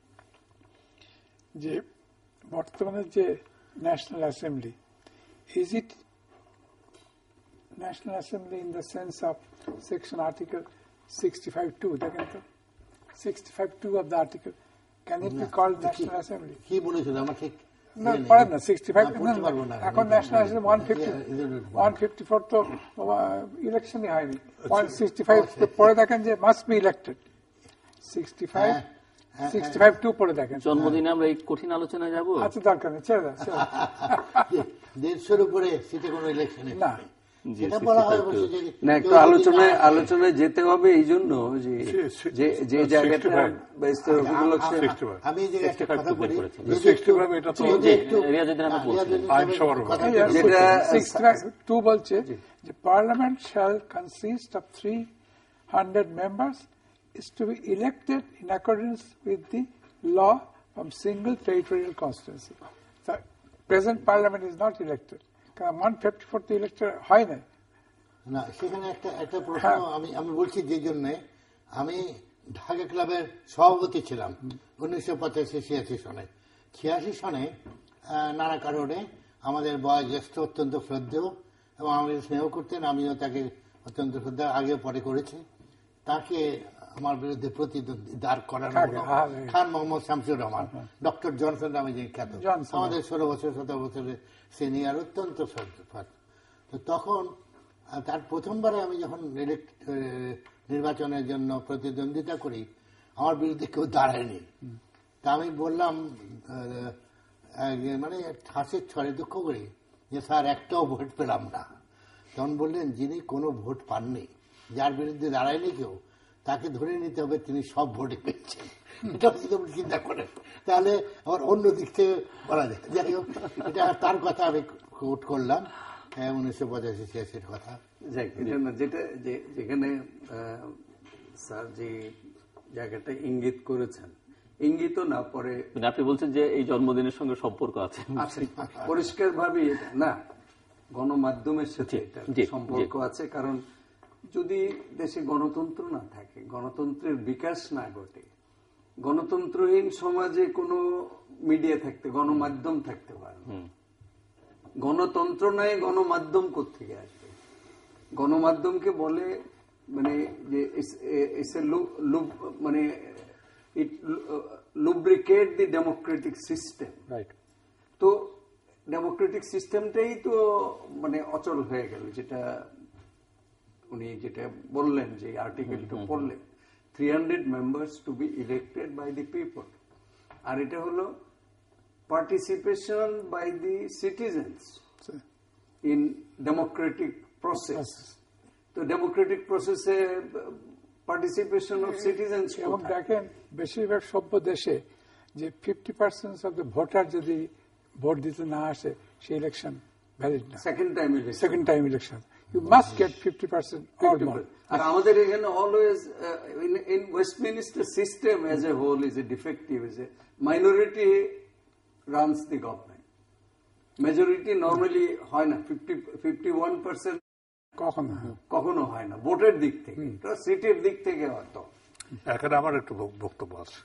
যে বর্তমানে যে national assembly, is it national assembly in the sense of section article 65(2), দেখেন তো 65(2) of the article, can it be called national assembly? কি বলেছিল আমার ঠিক না, ইয়ে নেই। পড়েন না 65, না, পড়তে পারবো না। এখন ন্যাশনাল অ্যাসেম্বলি 154 তো ইলেকশনই হয়নি, 165 তো পড়ে দেখেন যে মাস্ট বি ইলেক্টেড, 65(2) পড়ে দেখেন। জন্মদিনে আমরা এই কঠিন আলোচনায় যাব? আচ্ছা, দরকার নেই, ছেড়ে দেন, ছেড়ে দেন। 150 উপরে সিটে কোনো ইলেকশনে না, সেটা বলা হয় অবশ্য যে না, একটু আলোচনায় যেতে হবে এই জন্য যে জায়গাটা রফিকুল হক সাহেব, আমি যে একটা কথা বলি, যে 65 এটা তো রিয়াজউদ্দিন আহমেদ বলছিলেন। আইনসভার কথা। যেটা 65(2) বলছে যে parliament shall consist of 300 members is to be elected in accordance with the law from single territorial constituency. The present parliament is not elected. কারণ 154 তো ইলেক্টেড হয় না। না, সেখানে একটা প্রশ্ন আমি বলছি, যে জন্য আমি ঢাকা ক্লাবের সভাপতি ছিলাম 1985-86 সনে। 86 সনে নানা কারণে আমাদের বয়োজ্যেষ্ঠ অত্যন্ত শ্রদ্ধেয় এবং আমাকে স্নেহ করতেন, আমিও তাকে অত্যন্ত শ্রদ্ধা আগেও পরে করেছি, তাকে আমার বিরুদ্ধে প্রতিদ্বন্দ্বী দাঁড় করানো হলো। খান মোহাম্মদ শামসুর রহমান, ডক্টর জনসন নামে যে খ্যাত, আমাদের 16 বছর 17 বছরের সিনিয়র, অত্যন্ত শ্রদ্ধার। তো তখন তার প্রথমবারে আমি যখন নির্বাচনের জন্য প্রতিদ্বন্দ্বিতা করি, আমার বিরুদ্ধে কেউ দাঁড়ায়নি। তা আমি বললাম, মানে হাসির ছড়ে দুঃখ করি যে স্যার একটাও ভোট পেলাম না। তখন বললেন, যিনি কোনো ভোট পাননি, যার বিরুদ্ধে দাঁড়ায়নি কেউ, তাকে ধরে নিতে হবে তিনি সব ভোটে পেয়েছেন। এটা যদি চিন্তা করেন তাহলে আবার অন্য দিক থেকে বলা যায়। যাই হোক, এটা তার কথা আমি কোট করলাম, 1985-86 কথা। যেখানে স্যার যে জায়গাটা ইঙ্গিত করেছেন, ইঙ্গিত না পরে আপনি বলছেন যে এই জন্মদিনের সঙ্গে সম্পর্ক আছে, পরিষ্কার ভাবে না, গণমাধ্যমের সাথে সম্পর্ক আছে। কারণ যদি দেশে গণতন্ত্র না থাকে, গণতন্ত্রের বিকাশ না ঘটে, গণতন্ত্রহীন সমাজে কোনো মিডিয়া থাকতে, গণমাধ্যম থাকতে পারে না। গণতন্ত্র নাই, গণমাধ্যম কোত্থেকে আসবে? গণমাধ্যমকে বলে মানে যে মানে it lubricate the democratic system. তো ডেমোক্রেটিক সিস্টেমটাই তো মানে অচল হয়ে গেল, যেটা উনি যেটা বললেন, যে আর্টিকেলটা পড়লেন, 300 members to be elected by the people, আর এটা হলো participation by the citizens in democratic process. তো ডেমোক্রেটিক প্রসেসে পার্টিসিপেশন অফ সিটিজেন্স, এবং দেখেন বেশিরভাগ সভ্য দেশে যে 50% অফ দ্য ভোটার যদি ভোট দিতে না আসে, সেই ইলেকশন ভ্যালিড না। Second time election you must get 50% or more. আর আমাদের এখানে always in Westminster system as a whole is a defective, is A minority runs the government, majority normally হয় না। 51% কখনো হয় না ভোটের দিক থেকে, সিটের দিক থেকে হয়তো। এখানে আমার একটু বক্তব্য আছে,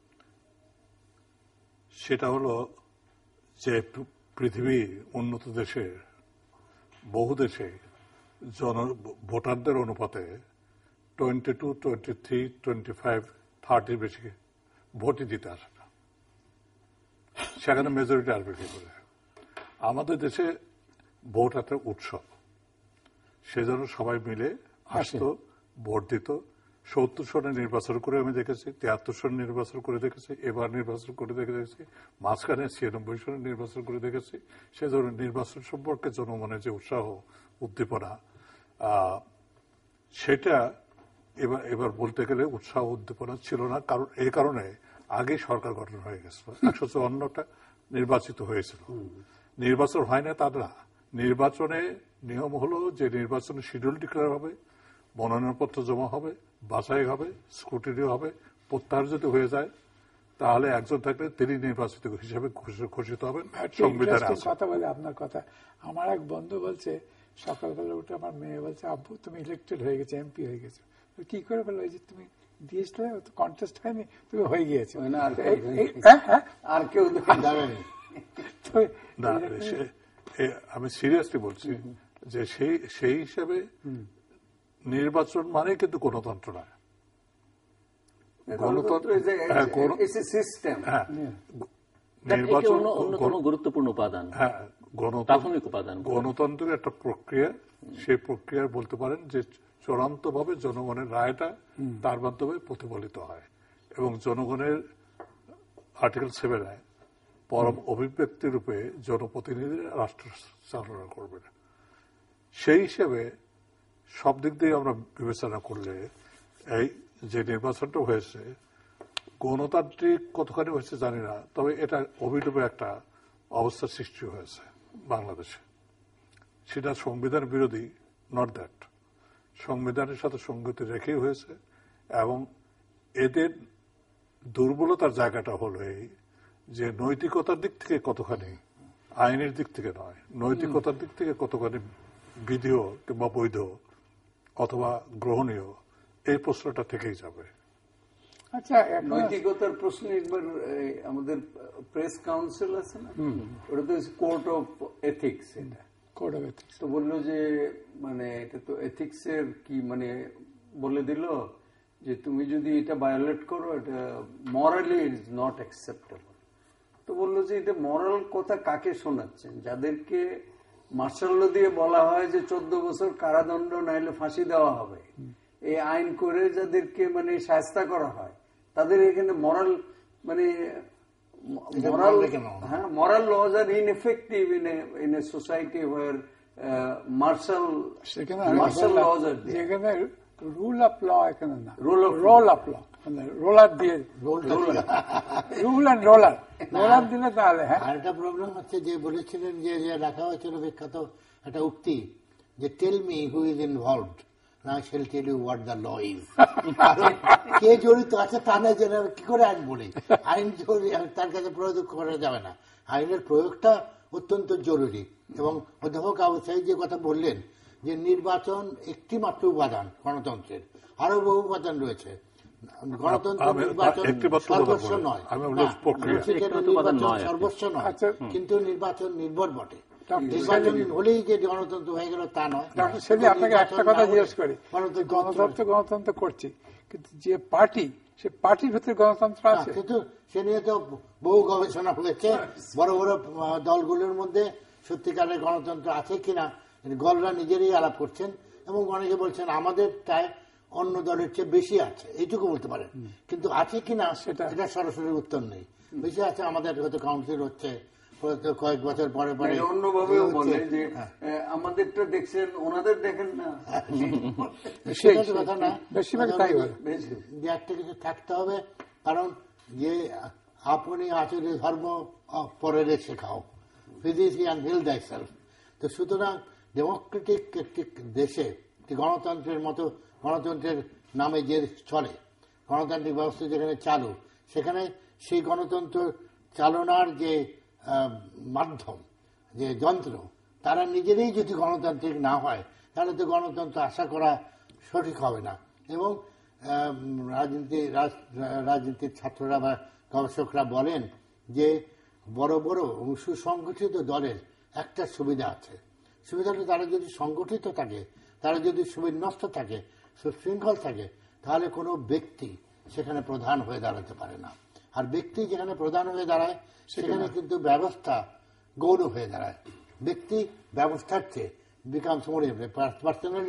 সেটা হলো যে পৃথিবী উন্নত দেশে, বহু দেশে ভোটারদের অনুপাতে 22, 23, 25, 30 বেশি ভোটই দিতে আসে না, সেখানে মেজরিটি আসবে কি করে? আমাদের দেশে ভোট একটা উৎসব, সেজন্য সবাই মিলে আসতো, ভোট দিত, 70 সনে নির্বাচন করে আমি দেখেছি, 73 সনে নির্বাচন করে দেখেছি, এবার নির্বাচন করে দেখেছি, মাঝখানে 96 সনে নির্বাচন করে দেখেছি। সে ধরনের নির্বাচন সম্পর্কে জনমনের যে উৎসাহ উদ্দীপনা, সেটা এবার বলতে গেলে উৎসাহ উদ্দীপনা ছিল না। কারণ এই কারণে আগে সরকার গঠন হয়ে গেছিল, 154টা নির্বাচিত হয়েছিল। নির্বাচন হয় না তা না, নির্বাচনে নিয়ম হলো যে নির্বাচনের শিডিউল ডিক্লেয়ার হবে, মনোনয়নপত্র জমা হবে, বাছাই হবে, স্ক্রুটিনি হবে। প্রত্যাহার যদি হয়ে যায় তাহলে একজন থাকলে তিনি নির্বাচিত হিসেবে ঘোষিত হবেন। সংবিধানে কথা বলে আপনার কথা, আমার এক বন্ধু বলছে সকালবেলা উঠে আমার মেয়ে বলছে, আব্বু তুমি ইলেক্টেড হয়ে গেছে, এমপি হয়ে গেছে। কি করে বললো, এই যে তুমি দিয়েছিলে কন্টেস্ট হয়নি, তুমি হয়ে গিয়েছো। আর কেউ দাঁড়ায়নি। আমি সিরিয়াসলি বলছি যে সেই হিসাবে নির্বাচন মানে কিন্তু গণতন্ত্র নয়। নির্বাচন অন্যতম গুরুত্বপূর্ণ উপাদান, প্রাথমিক উপাদান। গণতন্ত্রের একটা প্রক্রিয়া, সেই প্রক্রিয়া বলতে পারেন যে চূড়ান্ত ভাবে জনগণের রায়টা তার মাধ্যমে প্রতিফলিত হয় এবং জনগণের আর্টিকেল 7 পরম অভিব্যক্তি রূপে জনপ্রতিনিধিরা রাষ্ট্র চালনা করবে। সেই হিসেবে সব দিক দিয়ে আমরা বিবেচনা করলে এই যে নির্বাচনটা হয়েছে গণতান্ত্রিক কতখানি হয়েছে জানি না, তবে এটা অভিনবে একটা অবস্থার সৃষ্টি হয়েছে বাংলাদেশে। সেটা সংবিধান বিরোধী, নট দ্যাট, সংবিধানের সাথে সঙ্গতি রেখেই হয়েছে। এবং এদের দুর্বলতার জায়গাটা হলো এই যে নৈতিকতার দিক থেকে কতখানি, আইনের দিক থেকে নয়, নৈতিকতার দিক থেকে কতখানি বিধেয় কিংবা বৈধ অথবা গ্রহণীয়, এই প্রশ্নটা থেকেই যাবে। আচ্ছা, নৈতিকতার প্রশ্ন একবার আমাদের প্রেস কাউন্সিল আছে না, ওটা তো কোর্ট অফ এথিক্স, এটা কোড অফ এথিক্স তো বললো যে মানে এটা তো এথিক্স এর কি মানে বলে দিল যে তুমি যদি এটা ভায়োলেট করো এটা মরালি ইজ নট অ্যাকসেপ্টেবল। তো বললো যে এটা মরাল কথা কাকে শোনাচ্ছেন, যাদেরকে মার্শাল ল দিয়ে বলা হয় যে 14 বছর কারাদণ্ড নাইলে ফাঁসি দেওয়া হবে, এই আইন করে যাদেরকে মানে শাস্তি করা হয়, তাদের এখানে মরাল মানে moral laws are ineffective in a society where martial laws are there. যেখানে রুল অফ ল এখানে না, রোল অফ ল, মানে রোলার দিয়ে রুল অ্যান্ড রোলার দিলে তাহলে। হ্যাঁ, আরেকটা প্রবলেম হচ্ছে যে বলেছিলেন যে রাখা হয়েছিল বিখ্যাত একটা উক্তি যে tell me who is involved, না I shall tell you what the law is. কে জড়িত আছে তা না জেনে কি করে আইন বলি, আইন তার কাছে প্রয়োগ করা যাবে না। আইনের প্রয়োগটা অত্যন্ত জরুরি। এবং অধ্যাপক আবু সাঈদ যে কথা বললেন যে নির্বাচন একটি মাত্র উপাদান গণতন্ত্রের, আরো বহু উপাদান রয়েছে। গণতন্ত্র নির্বাচন সর্বস্ব নয়, সর্বস্ব নয়, কিন্তু নির্বাচন নির্ভর বটে। নির্বাচন হলেই যে গণতন্ত্র হয়ে গেল তা নয়। আপনাকে একটা কথা জিজ্ঞেস করি, গণতন্ত্র করছি, কিন্তু যে পার্টি, সে পার্টির ভিতরে গণতন্ত্র আছে, কিন্তু সে নিয়ে তো বহু গবেষণা হয়েছে। বড় বড় দলগুলোর মধ্যে সত্যিকারের গণতন্ত্র আছে কিনা গলরা নিজেরই আলাপ করছেন এবং অনেকে বলছেন আমাদেরটায় অন্য দলের চেয়ে বেশি আছে, এইটুকু বলতে পারেন। কিন্তু আছে কিনা এটা সরাসরি উত্তর নেই। বেশি আছে আমাদের হয়তো কাউন্সিল হচ্ছে কয়েক বছর পরে পরে, অন্যভাবেও বলে যে আমাদেরটা দেখছেন ওনাদের দেখেন না, কথা না, বেশিরভাগ তাই হয় যে একটা কিছু থাকতে হবে। কারণ যে আপনি আচরণে ধর্ম পরের শেখাও, ফিজিশিয়ান হিল দাইসেলফ। তো সুতরাং ডেমোক্রেটিক একটি দেশে গণতন্ত্রের মতো, গণতন্ত্রের নামে যে চলে, গণতান্ত্রিক ব্যবস্থা যেখানে চালু, সেখানে সেই গণতন্ত্র চালনার যে মাধ্যম, যে যন্ত্র, তারা নিজেরাই যদি গণতান্ত্রিক না হয় তাহলে তো গণতন্ত্র আশা করা সঠিক হবে না। এবং রাজনীতির ছাত্ররা বা গবেষকরা বলেন যে বড় বড় সুসংগঠিত দলের একটা সুবিধা আছে, সুবিধাটা তারা যদি সংগঠিত থাকে, তারা যদি সুবিন্যস্ত থাকে, সুশৃঙ্খল থাকে, তাহলে কোনো ব্যক্তি সেখানে প্রধান হয়ে দাঁড়াতে পারে না। আর ব্যক্তি যেখানে প্রধান হয়ে দাঁড়ায় সেখানে কিন্তু ব্যবস্থা গৌণ হয়ে দাঁড়ায়। ব্যক্তি ব্যবস্থার চেয়ে becomes more personality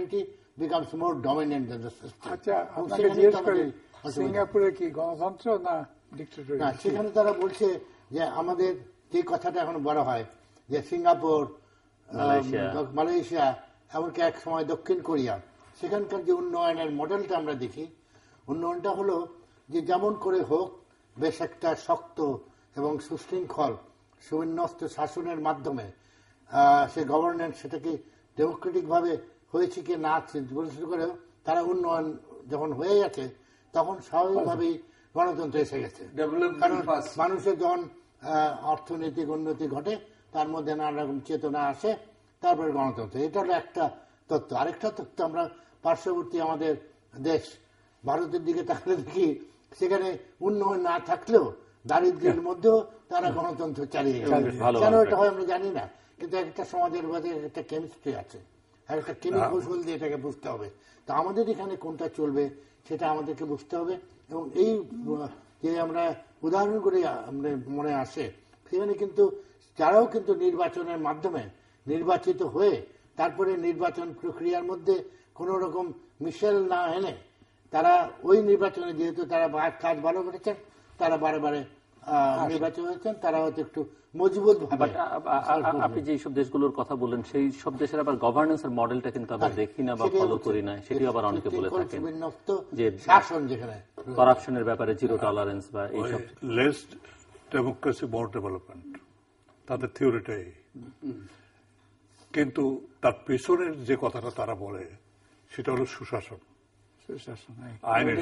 becomes more dominant than the system. আচ্ছা, আপনাকে জিজ্ঞেস করি, সিঙ্গাপুরে কি গণতন্ত্র না ডিক্টেটরি? না, সেখানে তারা বলছে যে আমাদের যে কথাটা এখন বলা হয় যে সিঙ্গাপুর, মালয়েশিয়া, এমনকি এক সময় দক্ষিণ কোরিয়া, সেখানকার যে উন্নয়নের মডেলটা আমরা দেখি, উন্নয়নটা হলো যে যেমন করে হোক বেশ একটা শক্ত এবং সুশৃঙ্খল সুবিন্যস্ত শাসনের মাধ্যমে সে গভর্নেন্স, সেটাকে ডেমোক্রেটিক ভাবে হয়েছে কি না শুরু করেও তারা উন্নয়ন যখন হয়ে গেছে তখন স্বাভাবিকভাবেই গণতন্ত্র এসে গেছে। কারণ মানুষের যখন অর্থনৈতিক উন্নতি ঘটে, তার মধ্যে নানা রকম চেতনা আসে, তারপরে গণতন্ত্র। এটা হলো একটা তত্ত্ব। আরেকটা তত্ত্ব, আমরা পার্শ্ববর্তী আমাদের দেশ ভারতের দিকে তাকালে দেখি সেখানে উন্নয়ন না থাকলেও দারিদ্র্যের মধ্যেও তারা গণতন্ত্র চালিয়ে গেছে। কেন এটা হয় আমরা জানি না, কিন্তু একটা সমাজের মধ্যে একটা কেমিস্ট্রি আছে, একটা কেমিক কৌশল দিয়ে এটাকে বুঝতে হবে। তো আমাদের এখানে কোনটা চলবে সেটা আমাদেরকে বুঝতে হবে। এবং এই যে আমরা উদাহরণ করে মনে আসে, সেখানে কিন্তু যারাও কিন্তু নির্বাচনের মাধ্যমে নির্বাচিত হয়ে তারপরে নির্বাচন প্রক্রিয়ার মধ্যে কোন রকম মিশেল না এনে তারা ওই নির্বাচনে, যেহেতু তারা কাজ ভালো করেছেন, তারা বারে বারে নির্বাচন হয়েছেন, তারা হয়তো একটু মজবুত ভাবে। আপনি যে সব দেশগুলোর কথা বললেন, সেই সব দেশের আবার গভর্নেন্সের মডেলটা কিন্তু আমরা দেখি না বা ফলো করি না, সেটি আবার অনেকে বলে থাকেন যে শাসন, যেখানে করাপশনের ব্যাপারে জিরো টলারেন্স বা এইসব। লেস ডেমোক্রেসি, মোর ডেভেলপমেন্ট, তাদের থিওরিটাই। কিন্তু তার পেছনের যে কথাটা তারা বলে সেটা হলো সুশাসন, আইনের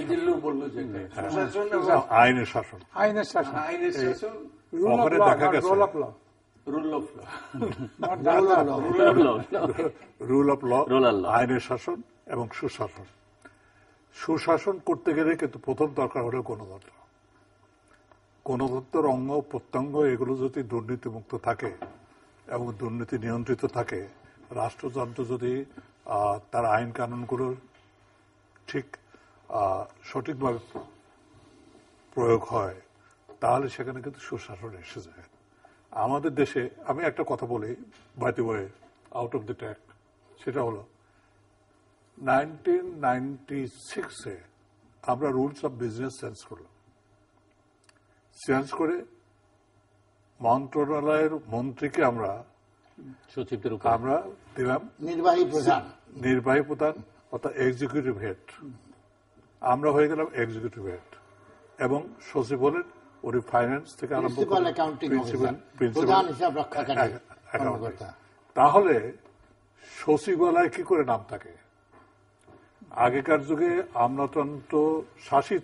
শাসন। ওখানে দেখা গেছে রুল অফ ল, আইনের শাসন এবং সুশাসন। সুশাসন করতে গেলে কিন্তু প্রথম দরকার হলো গণতন্ত্র। গণতন্ত্রের অঙ্গ প্রত্যঙ্গ এগুলো যদি দুর্নীতিমুক্ত থাকে এবং দুর্নীতি নিয়ন্ত্রিত থাকে, রাষ্ট্রযন্ত্র যদি তার আইন কানুনগুলো ঠিক সঠিকভাবে প্রয়োগ হয়, তাহলে সেখানে কিন্তু সুশাসন এসে যায়। আমাদের দেশে আমি একটা কথা বলি, by the way, out of the tack, সেটা হলো 1996-এ আমরা রুলস অফ বিজনেস চেঞ্জ করে মন্ত্রণালয়ের মন্ত্রীকে আমরা সচিবদের আমরা দিলাম নির্বাহী প্রধান অর্থাৎ এক্সিকিউটিভ হেড। আমরা হয়ে গেলাম এক্সিকিউটিভ হেড এবং সচিব হলেন উনি ফাইন্যান্স থেকে আরম্ভ করে তাহলে সচিবালয় কি করে নাম থাকে? আগেকার যুগে আমলাতন্ত্র শাসিত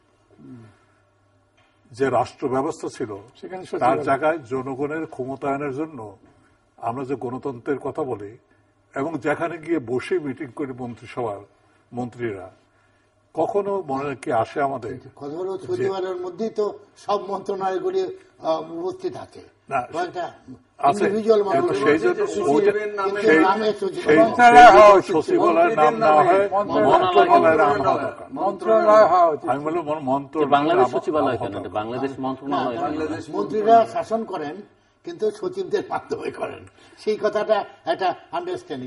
যে রাষ্ট্র ব্যবস্থা ছিল, তার জায়গায় জনগণের ক্ষমতায়নের জন্য আমরা যে গণতন্ত্রের কথা বলি এবং যেখানে গিয়ে বসে মিটিং করে মন্ত্রিসভার মন্ত্রীরা, কখনো মনে কি আসে আমাদের সচিবালয়ের মধ্যেই তো সব মন্ত্রণালয়গুলি উপস্থিত আছে, সচিবালয়ের নাম নেওয়া হয় মন্ত্রণালয়ের নাম হওয়া দরকার। আমি বললাম বাংলাদেশ সচিবালয় কেন, বাংলাদেশ মন্ত্রণালয়। মন্ত্রীরা শাসন করেন কিন্তু সচিবদের মাধ্যমে করেন, সেই কথাটা একটা আন্ডারস্ট্যান্ডিং।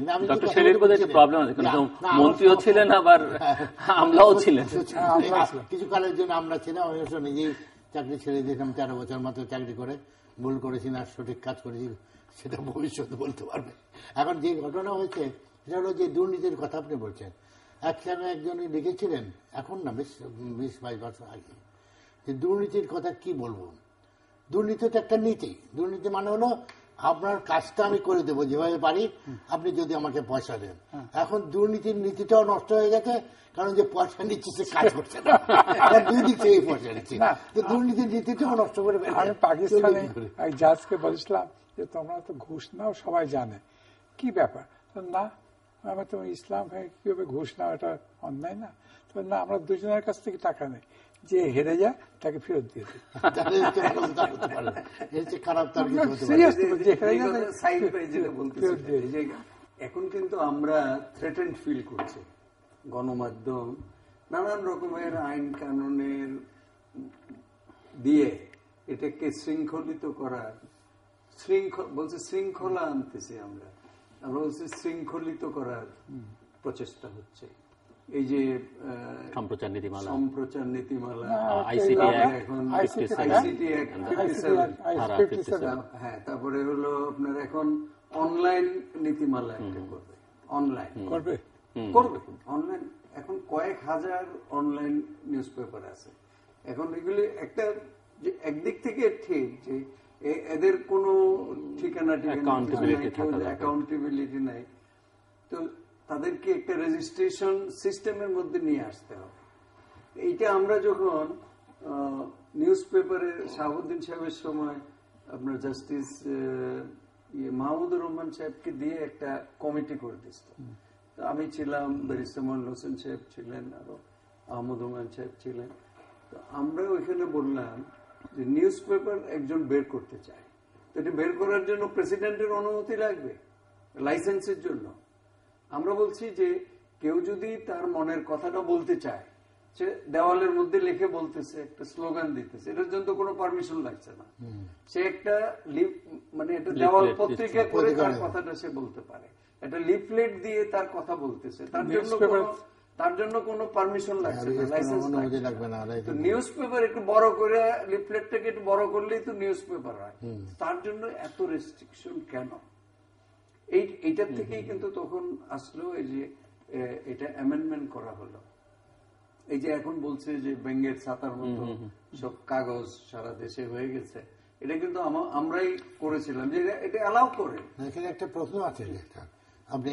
মন্ত্রীও ছিলেন আবার আমলাও ছিলেন, কিছু কালের জন্য আমরা ছিলাম। আমি নিজেই চাকরি ছেড়ে দিয়েছিলাম, 13 বছর মাত্র চাকরি করে। ভুল করেছি না সঠিক কাজ করেছি সেটা ভবিষ্যতে বলতে পারবে। এখন যে ঘটনা হয়েছে সেটা হলো যে দুর্নীতির কথা আপনি বলছেন। একজন লিখেছিলেন, এখন না, 20-22 বছর আগে, যে দুর্নীতির কথা কি বলবো। দুর্নীতি তো একটা নীতি। দুর্নীতি মানে হলো আপনার কাজটা আমি করে দেবো যেভাবে পারি, আপনি যদি আমাকে পয়সা দেন। এখন দুর্নীতির নীতিটাও নষ্ট হয়ে গেছে, কারণ যে পয়সা নিচ্ছে সে কাজ করছে না, দুই দিক থেকে পয়সা নিচ্ছে। দুর্নীতির নীতিটাও নষ্ট করে। আমি পাকিস্তানে এক জাজকে বলেছিলাম যে তোমরা তো ঘুষ নাও, সবাই জানে, কি ব্যাপার? না, আমরা তো ইসলাম হয়ে কিভাবে ঘুষ নাও, এটা অন্যায় না? তো না, আমরা দুজনের কাছ থেকে টাকা নেই, যে হেরে যায় তাকে ফেরত দিয়ে দিই। এখন কিন্তু আমরা থ্রেটেন্ড ফিল করছি, গণমাধ্যম নানান রকমের আইন কানুনের দিয়ে এটাকে শৃঙ্খলিত করার বলছে, শৃঙ্খলা আনতেছি আমরা বলছি শৃঙ্খলিত করার প্রচেষ্টা হচ্ছে। এই যে সম্প্রচার নীতিমালা, আইসিটি এখন হ্যাঁ, তারপরে হলো আপনার এখন অনলাইন নীতিমালা একটা করবে, অনলাইন করবে অনলাইন। এখন কয়েক হাজার অনলাইন নিউজ পেপার আছে এখন। এগুলি একটা একদিক থেকে ঠিক যে এদের কোনো ঠিকানা অ্যাকাউন্টেবিলিটি নাই, তো তাদেরকে একটা রেজিস্ট্রেশন সিস্টেমের মধ্যে নিয়ে আসতে হবে। এইটা আমরা যখন নিউজ পেপারে শাহাবুদ্দিন সাহেবের সময় আপনার জাস্টিস মাহমুদুর রহমান সাহেবকে দিয়ে একটা কমিটি করে দিচ্ছিল, আমি ছিলাম, ব্যারিস্টার মোহাম্মদ হোসেন সাহেব ছিলেন, আরো আহমদ হুমায়ুন সাহেব ছিলেন। তো আমরা ওইখানে বললাম যে নিউজ পেপার একজন বের করতে চায়, তো এটা বের করার জন্য প্রেসিডেন্টের অনুমতি লাগবে লাইসেন্সের জন্য। আমরা বলছি যে কেউ যদি তার মনের কথাটা বলতে চায়, সে দেওয়ালের মধ্যে লিখে বলতেছে, একটা স্লোগান দিতেছে, এটার জন্য কোনো পারমিশন লাগছে না। সে একটা মানে একটা দেওয়াল পত্রিকা করে তার কথাটা সে বলতে পারে, একটা লিফলেট দিয়ে তার কথা বলতেছে, তার জন্য কোনো পারমিশন লাগছে না, লাইসেন্স লাগবে না। তো নিউজ পেপার একটু বড় করে, লিফলেটটাকে একটু বড় করলেই তো নিউজ পেপার হয়, তার জন্য এত রেস্ট্রিকশন কেন? এইটার থেকেই কিন্তু তখন আসলো এই যে এটা অ্যামেন্ডমেন্ট করা হলো। এই যে এখন বলছে যে ব্যাঙ্গের ছাতার মতো সব কাগজ সারা দেশে হয়ে গেছে, এটা কিন্তু আমরাই করেছিলাম যে এটা অ্যালাউ করে। এখানে একটা প্রশ্ন আছে, আপনি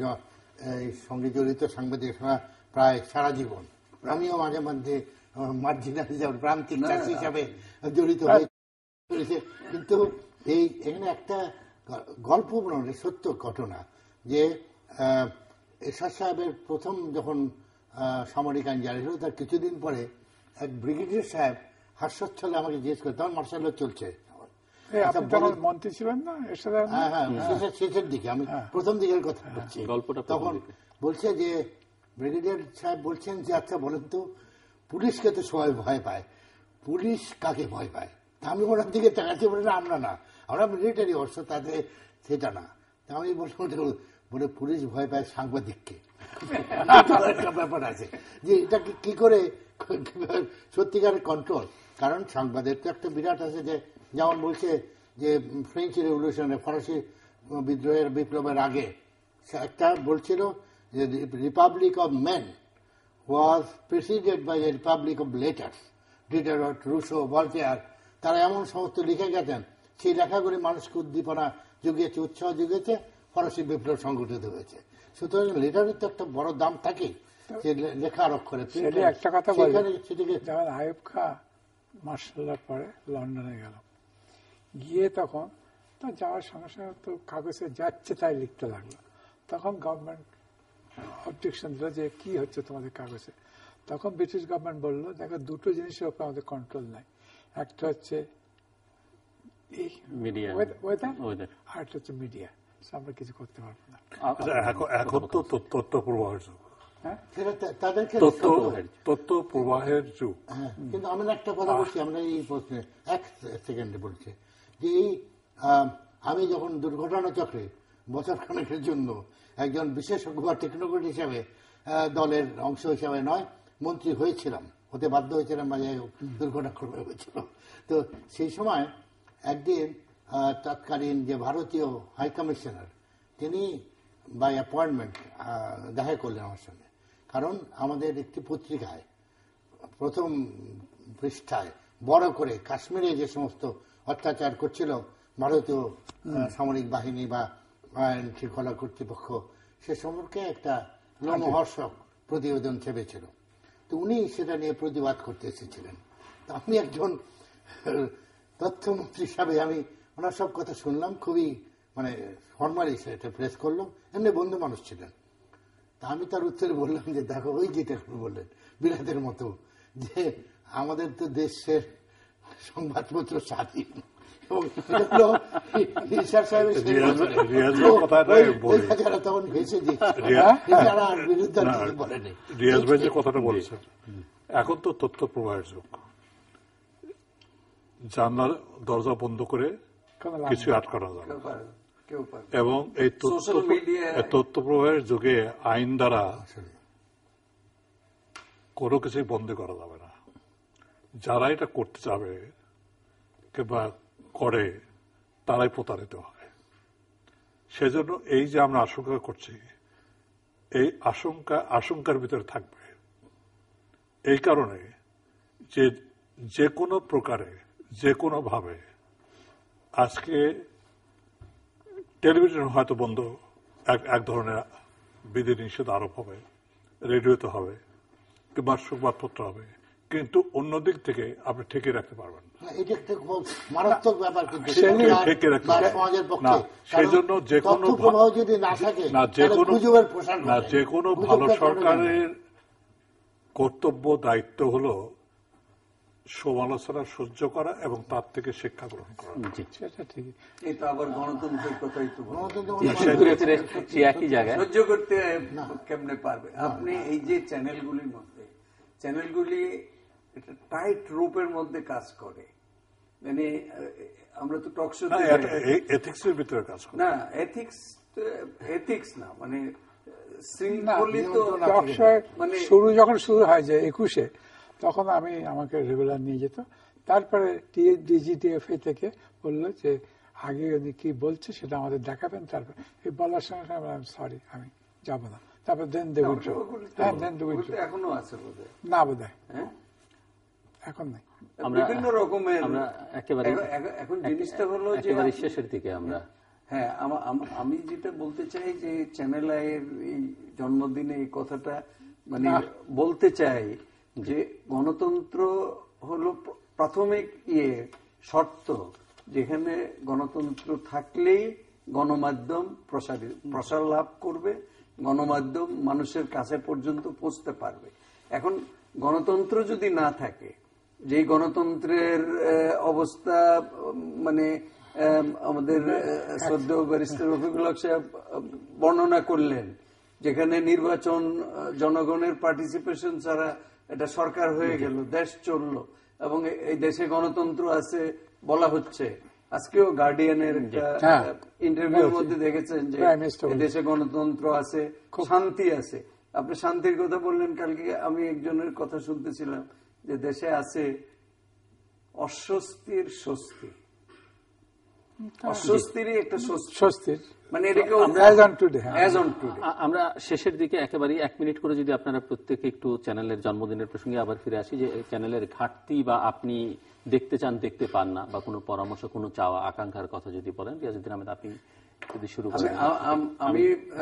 সঙ্গে জড়িত সাংবাদিক প্রায় সারা জীবন, আমিও মাঝে মধ্যে মার্জিনাল প্রান্তিক চাষি হিসাবে জড়িত হয়েছে, কিন্তু এখানে একটা গল্প বলতে সত্য ঘটনা যে এরশাদ সাহেবের প্রথম যখন সামরিক আইন জারি হলো, তার কিছুদিন পরে এক ব্রিগেডিয়ার সাহেব হাস্যচ্ছলে আমাকে জিজ্ঞেস করে, তখন মার্শাল ল চলছে, মন্ত্রী ছিলেন না, হ্যাঁ শেষের দিকে, আমি প্রথম দিকের কথা বলছি, তখন বলছে যে ব্রিগেডিয়ার সাহেব বলছেন যে আচ্ছা বলেন তো, পুলিশকে তো সবাই ভয় পায়, পুলিশ কাকে ভয় পায়? তা আমি ওনার দিকে তাকাচ্ছি, বলে না আমরা মিলিটারি অবশ্য, তাতে সেটা না। তা আমি বলে পুলিশ ভয় পায় সাংবাদিককে। একটা ব্যাপার আছে যে এটা কি করে সত্যিকারের কন্ট্রোল, কারণ সংবাদের তো একটা বিরাট আছে, যে যেমন বলছে যে ফ্রেঞ্চ রেভলিউশনে, ফরাসি বিপ্লবের আগে একটা বলছিল যে republic of men was presided by a republic of letters, Diderot, Rousseau, Voltaire, তারা এমন সমস্ত লিখে গেছেন, সেই লেখাগুলি মানুষকে উদ্দীপনা জুগিয়েছে, উৎসাহ জুগিয়েছে, ফরাসি বিপ্লব সংগঠিত হয়েছে। সুতরাং লেটারের তো একটা বড় দাম থাকে, যে লেখার অক্ষরে। একটা কথা বলি, যেমন আইয়ুব খাঁ মার্শাল পরে লন্ডনে গেল, গিয়ে তখন তার যাওয়ার সঙ্গে সঙ্গে তো কাগজে যাচ্ছে তাই লিখতে লাগলো। তখন গভর্নমেন্ট অবজেকশন দিল যে কি হচ্ছে তোমাদের কাগজে। তখন ব্রিটিশ গভর্নমেন্ট বললো, দেখো দুটো জিনিসের উপর আমাদের কন্ট্রোল নাই, একটা হচ্ছে ওয়েদার, আর একটা হচ্ছে মিডিয়া, আমরা কিছু করতে পারবো না। এখন তো তথ্য প্রবাহের যুগ, তথ্য প্রবাহের যুগ। কিন্তু আমি একটা কথা বলছি, আমরা এই প্রশ্নে এক সেকেন্ডে বলছি যে আমি যখন দুর্ঘটনা চক্রে বছরখানেকের জন্য একজন বিশেষজ্ঞ বা টেকনোক্রেট হিসাবে দলের অংশ হিসাবে নয়, মন্ত্রী হয়েছিলাম, হতে বাধ্য হয়েছিলাম, বা যাই হোক দুর্ঘটনাক্রমে হয়েছিল। তো সেই সময় একদিন তৎকালীন যে ভারতীয় হাই কমিশনার, তিনি বাই অ্যাপয়েন্টমেন্ট দেখা করলেন আমার সঙ্গে, কারণ আমাদের একটি পত্রিকায় প্রথম পৃষ্ঠায় বড় করে কাশ্মীরে যে সমস্ত অত্যাচার করছিল ভারতীয় সামরিক বাহিনী বা আইন শৃঙ্খলা কর্তৃপক্ষ, সে সম্পর্কে একটা লোমহর্ষক প্রতিবেদন ছেপেছিল। তো উনি সেটা নিয়ে প্রতিবাদ করতে এসেছিলেন। তো আমি একজন তথ্যমন্ত্রী হিসাবে আমি ওনার সব কথা শুনলাম, খুবই মানে ফর্মালি সেটা প্রেস করলাম, এমনি বন্ধু মানুষ ছিলেন। তা আমি তার উত্তরে বললাম যে দেখো, ওই যেটা বললেন বিলাতের মতো, যে আমাদের তো দেশের সংবাদপত্র স্বাধীন, এবং তখন ভেসে দিচ্ছে কথাটা বলেছেন। এখন তো তথ্য প্রবাহের যুগ, জানলার দরজা বন্ধ করে কিছু আটকানো যাবে। কেউ পারবে। এবং এই Social media- তথ্য প্রবাহের যুগে আইন দ্বারা কোনো কিছুই বন্ধ করা যাবে না। যারা এটা করতে চাবে কিংবা করে তারাই প্রতারিত হয়। সেজন্য এই যে আমরা আশঙ্কা করছি, এই আশঙ্কার ভিতরে থাকবে। এই কারণে যে কোনো প্রকারে যে কোনো ভাবে আজকে টেলিভিশন হয়তো বন্ধ, এক ধরনের বিধিনিষেধ আরোপ হবে, রেডিওতে হবে কিংবা সংবাদপত্র হবে, কিন্তু অন্য দিক থেকে আপনি ঠেকে রাখতে পারবেন না। এটা একটা খুব মারাত্মক ব্যাপার, কিন্তু ঠেকে রাখতে পারবেন সমাজের না। পক্ষে। সেই জন্য যে কোনো প্রবাহ যদি না থাকে, গুজবের প্রসার ঘটে। যে কোনো ভালো সরকারের কর্তব্য দায়িত্ব হলো সমালোচনা সহ্য করা এবং তার থেকে শিক্ষা গ্রহণ করা। সেটা ঠিক। এই তো আবার গণতন্ত্রের কথাই তো একই জায়গায় সহ্য করতে কেমনে পারবে আপনি? এই যে চ্যানেলগুলির মধ্যে, চ্যানেলগুলি একটা টাইট রূপের মধ্যে কাজ করে, মানে আমরা তো টক শো এথিক্সের ভিতরে কাজ করে না, এথিক্স না, মানে শৃঙ্খলিত মানে যখন শুরু হয় যে 21-এ, তখন আমাকে রেগুলার নিয়ে যেত। তারপরে ডিজিটিএফএ থেকে বললো যে আগে উনি কি বলছে সেটা আমাদের দেখাবেন। তারপর এই বলার সঙ্গে সঙ্গে সরি আমি যাব না। তারপর দেন দেব এখনো আছে বোধহয়, না বোধহয় এখন নাই। বিভিন্ন রকমের একেবারে এখন জিনিসটা হলো যে শেষের দিকে আমরা হ্যাঁ, আমি যেটা বলতে চাই যে চ্যানেল আইয়ের এই জন্মদিনে এই কথাটা মানে বলতে চাই যে গণতন্ত্র হলো প্রাথমিক শর্ত, যেখানে গণতন্ত্র থাকলেই গণমাধ্যম প্রসার লাভ করবে, গণমাধ্যম মানুষের কাছে পর্যন্ত পৌঁছতে পারবে। এখন গণতন্ত্র যদি না থাকে, যেই গণতন্ত্রের অবস্থা মানে আমাদের শ্রদ্ধেয় ব্যারিস্টার রফিকুল হক সাহেব বর্ণনা করলেন, যেখানে নির্বাচন জনগণের পার্টিসিপেশন ছাড়া এটা সরকার হয়ে গেল, দেশ চললো এবং এই দেশে গণতন্ত্র আছে বলা হচ্ছে। আজকেও গার্ডিয়ানের একটা ইন্টারভিউর মধ্যে দেখেছেন যে দেশে গণতন্ত্র আছে, শান্তি আছে। আপনি শান্তির কথা বললেন, কালকে আমি একজনের কথা শুনতেছিলাম যে দেশে আছে অস্বস্তির স্বস্তি, অস্বস্তিরই একটা স্বস্তির, মানে এটাকে আমরা শেষের দিকে একেবারে 1 মিনিট করে যদি আপনারা প্রত্যেকে একটু চ্যানেলের জন্মদিনের প্রসঙ্গে আবার ফিরে আসি, যে চ্যানেলের ঘাটতি বা আপনি দেখতে চান দেখতে পান না, বা কোনো পরামর্শ, কোনো চাওয়া আকাঙ্ক্ষার কথা যদি বলেন, রিয়াজউদ্দিন আহমেদ আপনি যদি শুরু করেন। আমি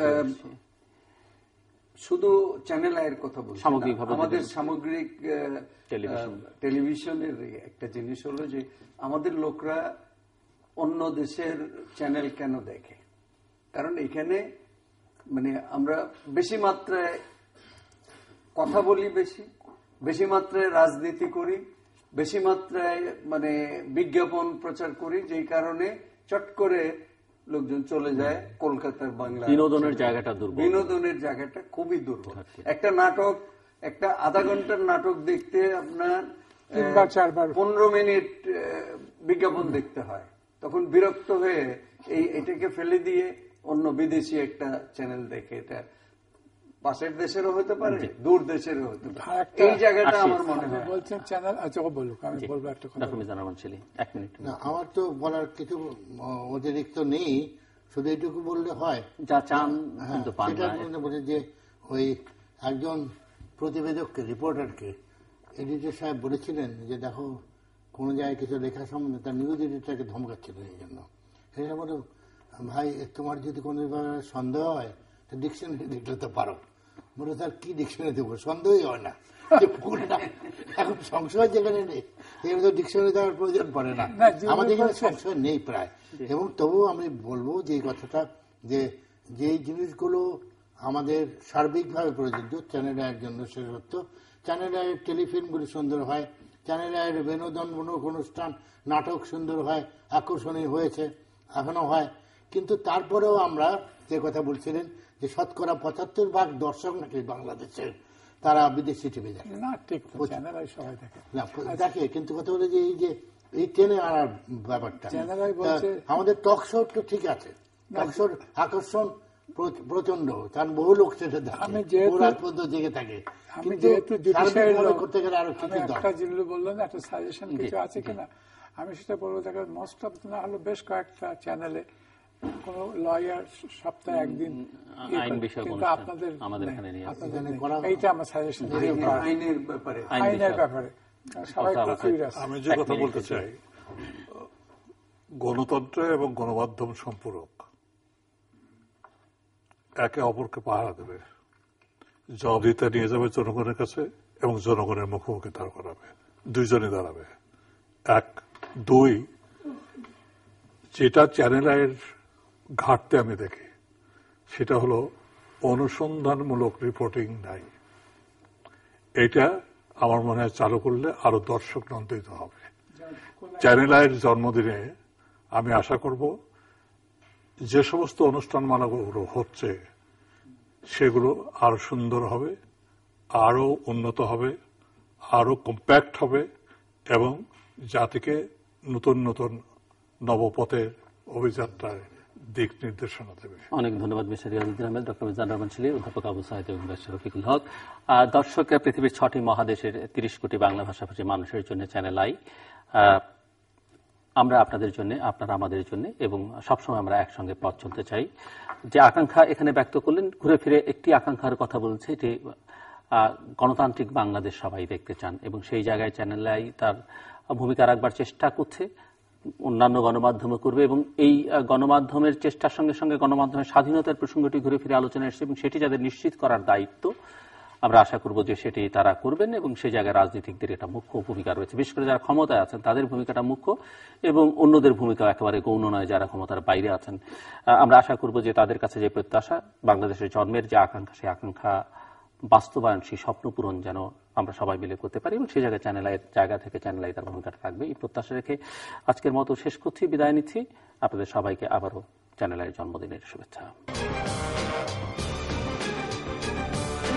শুধু চ্যানেল আয়ের কথা বলছি, সামগ্রিকভাবে আমাদের সামগ্রিক টেলিভিশনের একটা জিনিস হলো যে আমাদের লোকরা অন্য দেশের চ্যানেল কেন দেখে? কারণ এখানে মানে আমরা বেশি মাত্রায় কথা বলি, বেশি মাত্রায় রাজনীতি করি, বেশি মাত্রায় মানে বিজ্ঞাপন প্রচার করি, যেই কারণে চট করে লোকজন চলে যায় কলকাতার বাংলা। বিনোদনের জায়গাটা দুর্বল, বিনোদনের জায়গাটা খুবই দুর্বল। একটা নাটক, একটা আধা ঘন্টার নাটক দেখতে আপনার 15 মিনিট বিজ্ঞাপন দেখতে হয়, তখন বিরক্ত হয়ে এটাকে ফেলে দিয়ে অন্য বিদেশি একটা চ্যানেল দেখে। এটা পাশের দেশেরও হতে পারে, দূর দেশেরও হতে পারে। এই জায়গাটা আমার মনে হয় বলছেন চ্যানেল। আচ্ছা বলুক, আমি বলবো একটা কথা। আমার তো বলার কিছু অতিরিক্ত নেই, শুধু এইটুকু বললে হয় যা চান। সেটা বলে যে ওই একজন প্রতিবেদককে, রিপোর্টারকে এডিটর সাহেব বলেছিলেন যে দেখো কোন জায়গায় কিছু লেখা সম্বন্ধে তার নিউজ এডিটরকে ধমকাচ্ছিল এই জন্য। সেটা বলো ভাই তোমার যদি কোনো সন্দেহ হয় তো ডিকশনারি দেখলে তো পারো। বলে তার কি ডিকশনারি দেবো, সন্দেহই হয় না। এখন সংশয় যেখানে নেই সেখানে তো ডিকশনারি দেওয়ার প্রয়োজন পড়ে না, আমাদের এখানে সংশয় নেই প্রায়। এবং তবুও আমি বলবো যে কথাটা, যে যেই জিনিসগুলো আমাদের সার্বিকভাবে প্রযোজ্য চ্যানেল আয়ের জন্য, সে সত্য চ্যানেল আয়ের টেলিফিল্মগুলি সুন্দর হয়, চ্যানেল আয়ের বিনোদনমূলক অনুষ্ঠান, নাটক সুন্দর হয়, আকর্ষণীয় হয়েছে, এখনো হয়। কিন্তু তারপরেও আমরা যে কথা বলছিলেন যে 75% দর্শক নাকি বাংলাদেশের তারা বিদেশি টিভি দেখে না, ঠিক সবাই দেখে। কিন্তু কথা বলে যে এই টেনে আনার ব্যাপারটা, আমাদের টক শো তো ঠিক আছে, আকর্ষণ প্রচন্ড, কারণ বহু লোক সেটা দেখে, রাত পর্যন্ত জেগে থাকে। আমি যেহেতু করতে গেলে আরো কিছু একটা জিল্লু বললো না, একটা সাজেশন কিছু আছে কিনা, আমি সেটা বলবো। দেখো মোস্ট অফ না হলো বেশ কয়েকটা চ্যানেলে কোন লয়ার সপ্তাহে একদিন আইন বিষয়ক কিন্তু আপনাদের এইটা আমার সাজেশন আইনের ব্যাপারে সবাই কনফিউজ আছে। আমি যে কথা বলতে চাই, গণতন্ত্র এবং গণমাধ্যম সম্পূরক, একে অপরকে পাহারা দেবে, জবাবদিহিতা নিয়ে যাবে জনগণের কাছে এবং জনগণের মুখোমুখি দাঁড় করাবে, দুইজনই দাঁড়াবে। এক, দুই, যেটা চ্যানেল আইয়ের ঘাটতে আমি দেখি সেটা হলো অনুসন্ধানমূলক রিপোর্টিং নাই। এটা আমার মনে হয় চালু করলে আরো দর্শক নন্দিত হবে। চ্যানেল আইয়ের জন্মদিনে আমি আশা করব যে সমস্ত অনুষ্ঠানমালাগুলো হচ্ছে সেগুলো আরো সুন্দর হবে, আরো উন্নত হবে, আরো কম্প্যাক্ট হবে এবং জাতিকে নতুন নতুন নবপথের অভিযাত্রায় দিক নির্দেশনা দেবে। অনেক ধন্যবাদ মিস্টার রিয়াজউদ্দিন আহমেদ, ডক্টর মিজানুর রহমান ছিলেন, অধ্যাপক আবু সাঈদ এবং ব্যারিস্টার রফিকুল হক। দর্শক, পৃথিবীর 6টি মহাদেশের 30 কোটি বাংলা ভাষাভাষী মানুষের জন্য চ্যানেল আই, আমরা আপনাদের জন্য, আপনারা আমাদের জন্য, এবং সবসময় আমরা একসঙ্গে পথ চলতে চাই। যে আকাঙ্ক্ষা এখানে ব্যক্ত করলেন, ঘুরে ফিরে একটি আকাঙ্ক্ষার কথা বলছে, এটি গণতান্ত্রিক বাংলাদেশ সবাই দেখতে চান এবং সেই জায়গায় চ্যানেল আই তার ভূমিকা রাখবার চেষ্টা করছে, অন্যান্য গণমাধ্যমে করবে এবং এই গণমাধ্যমের চেষ্টার সঙ্গে সঙ্গে গণমাধ্যমের স্বাধীনতার প্রসঙ্গটি ঘুরে ফিরে আলোচনা এসেছে এবং সেটি যাদের নিশ্চিত করার দায়িত্ব, আমরা আশা করব যে সেটি তারা করবেন এবং সেই জায়গায় রাজনীতিকদের এটা মুখ্য ভূমিকা রয়েছে। বিশেষ করে যারা ক্ষমতায় আছেন তাদের ভূমিকাটা মুখ্য এবং অন্যদের ভূমিকা একেবারে গৌণ নয়, যারা ক্ষমতার বাইরে আছেন। আমরা আশা করব যে তাদের কাছে যে প্রত্যাশা, বাংলাদেশের জন্মের যে আকাঙ্ক্ষা, সেই আকাঙ্ক্ষা বাস্তবায়ন, সেই স্বপ্ন পূরণ যেন আমরা সবাই মিলে করতে পারি এবং সেই জায়গায় জায়গা থেকে চ্যানেল আই তার ভূমিকাটা রাখবে, এই প্রত্যাশা রেখে আজকের মতো শেষ করছি, বিদায় নিচ্ছি। আপনাদের সবাইকে আবারও চ্যানেল আইয়ের জন্মদিনের শুভেচ্ছা।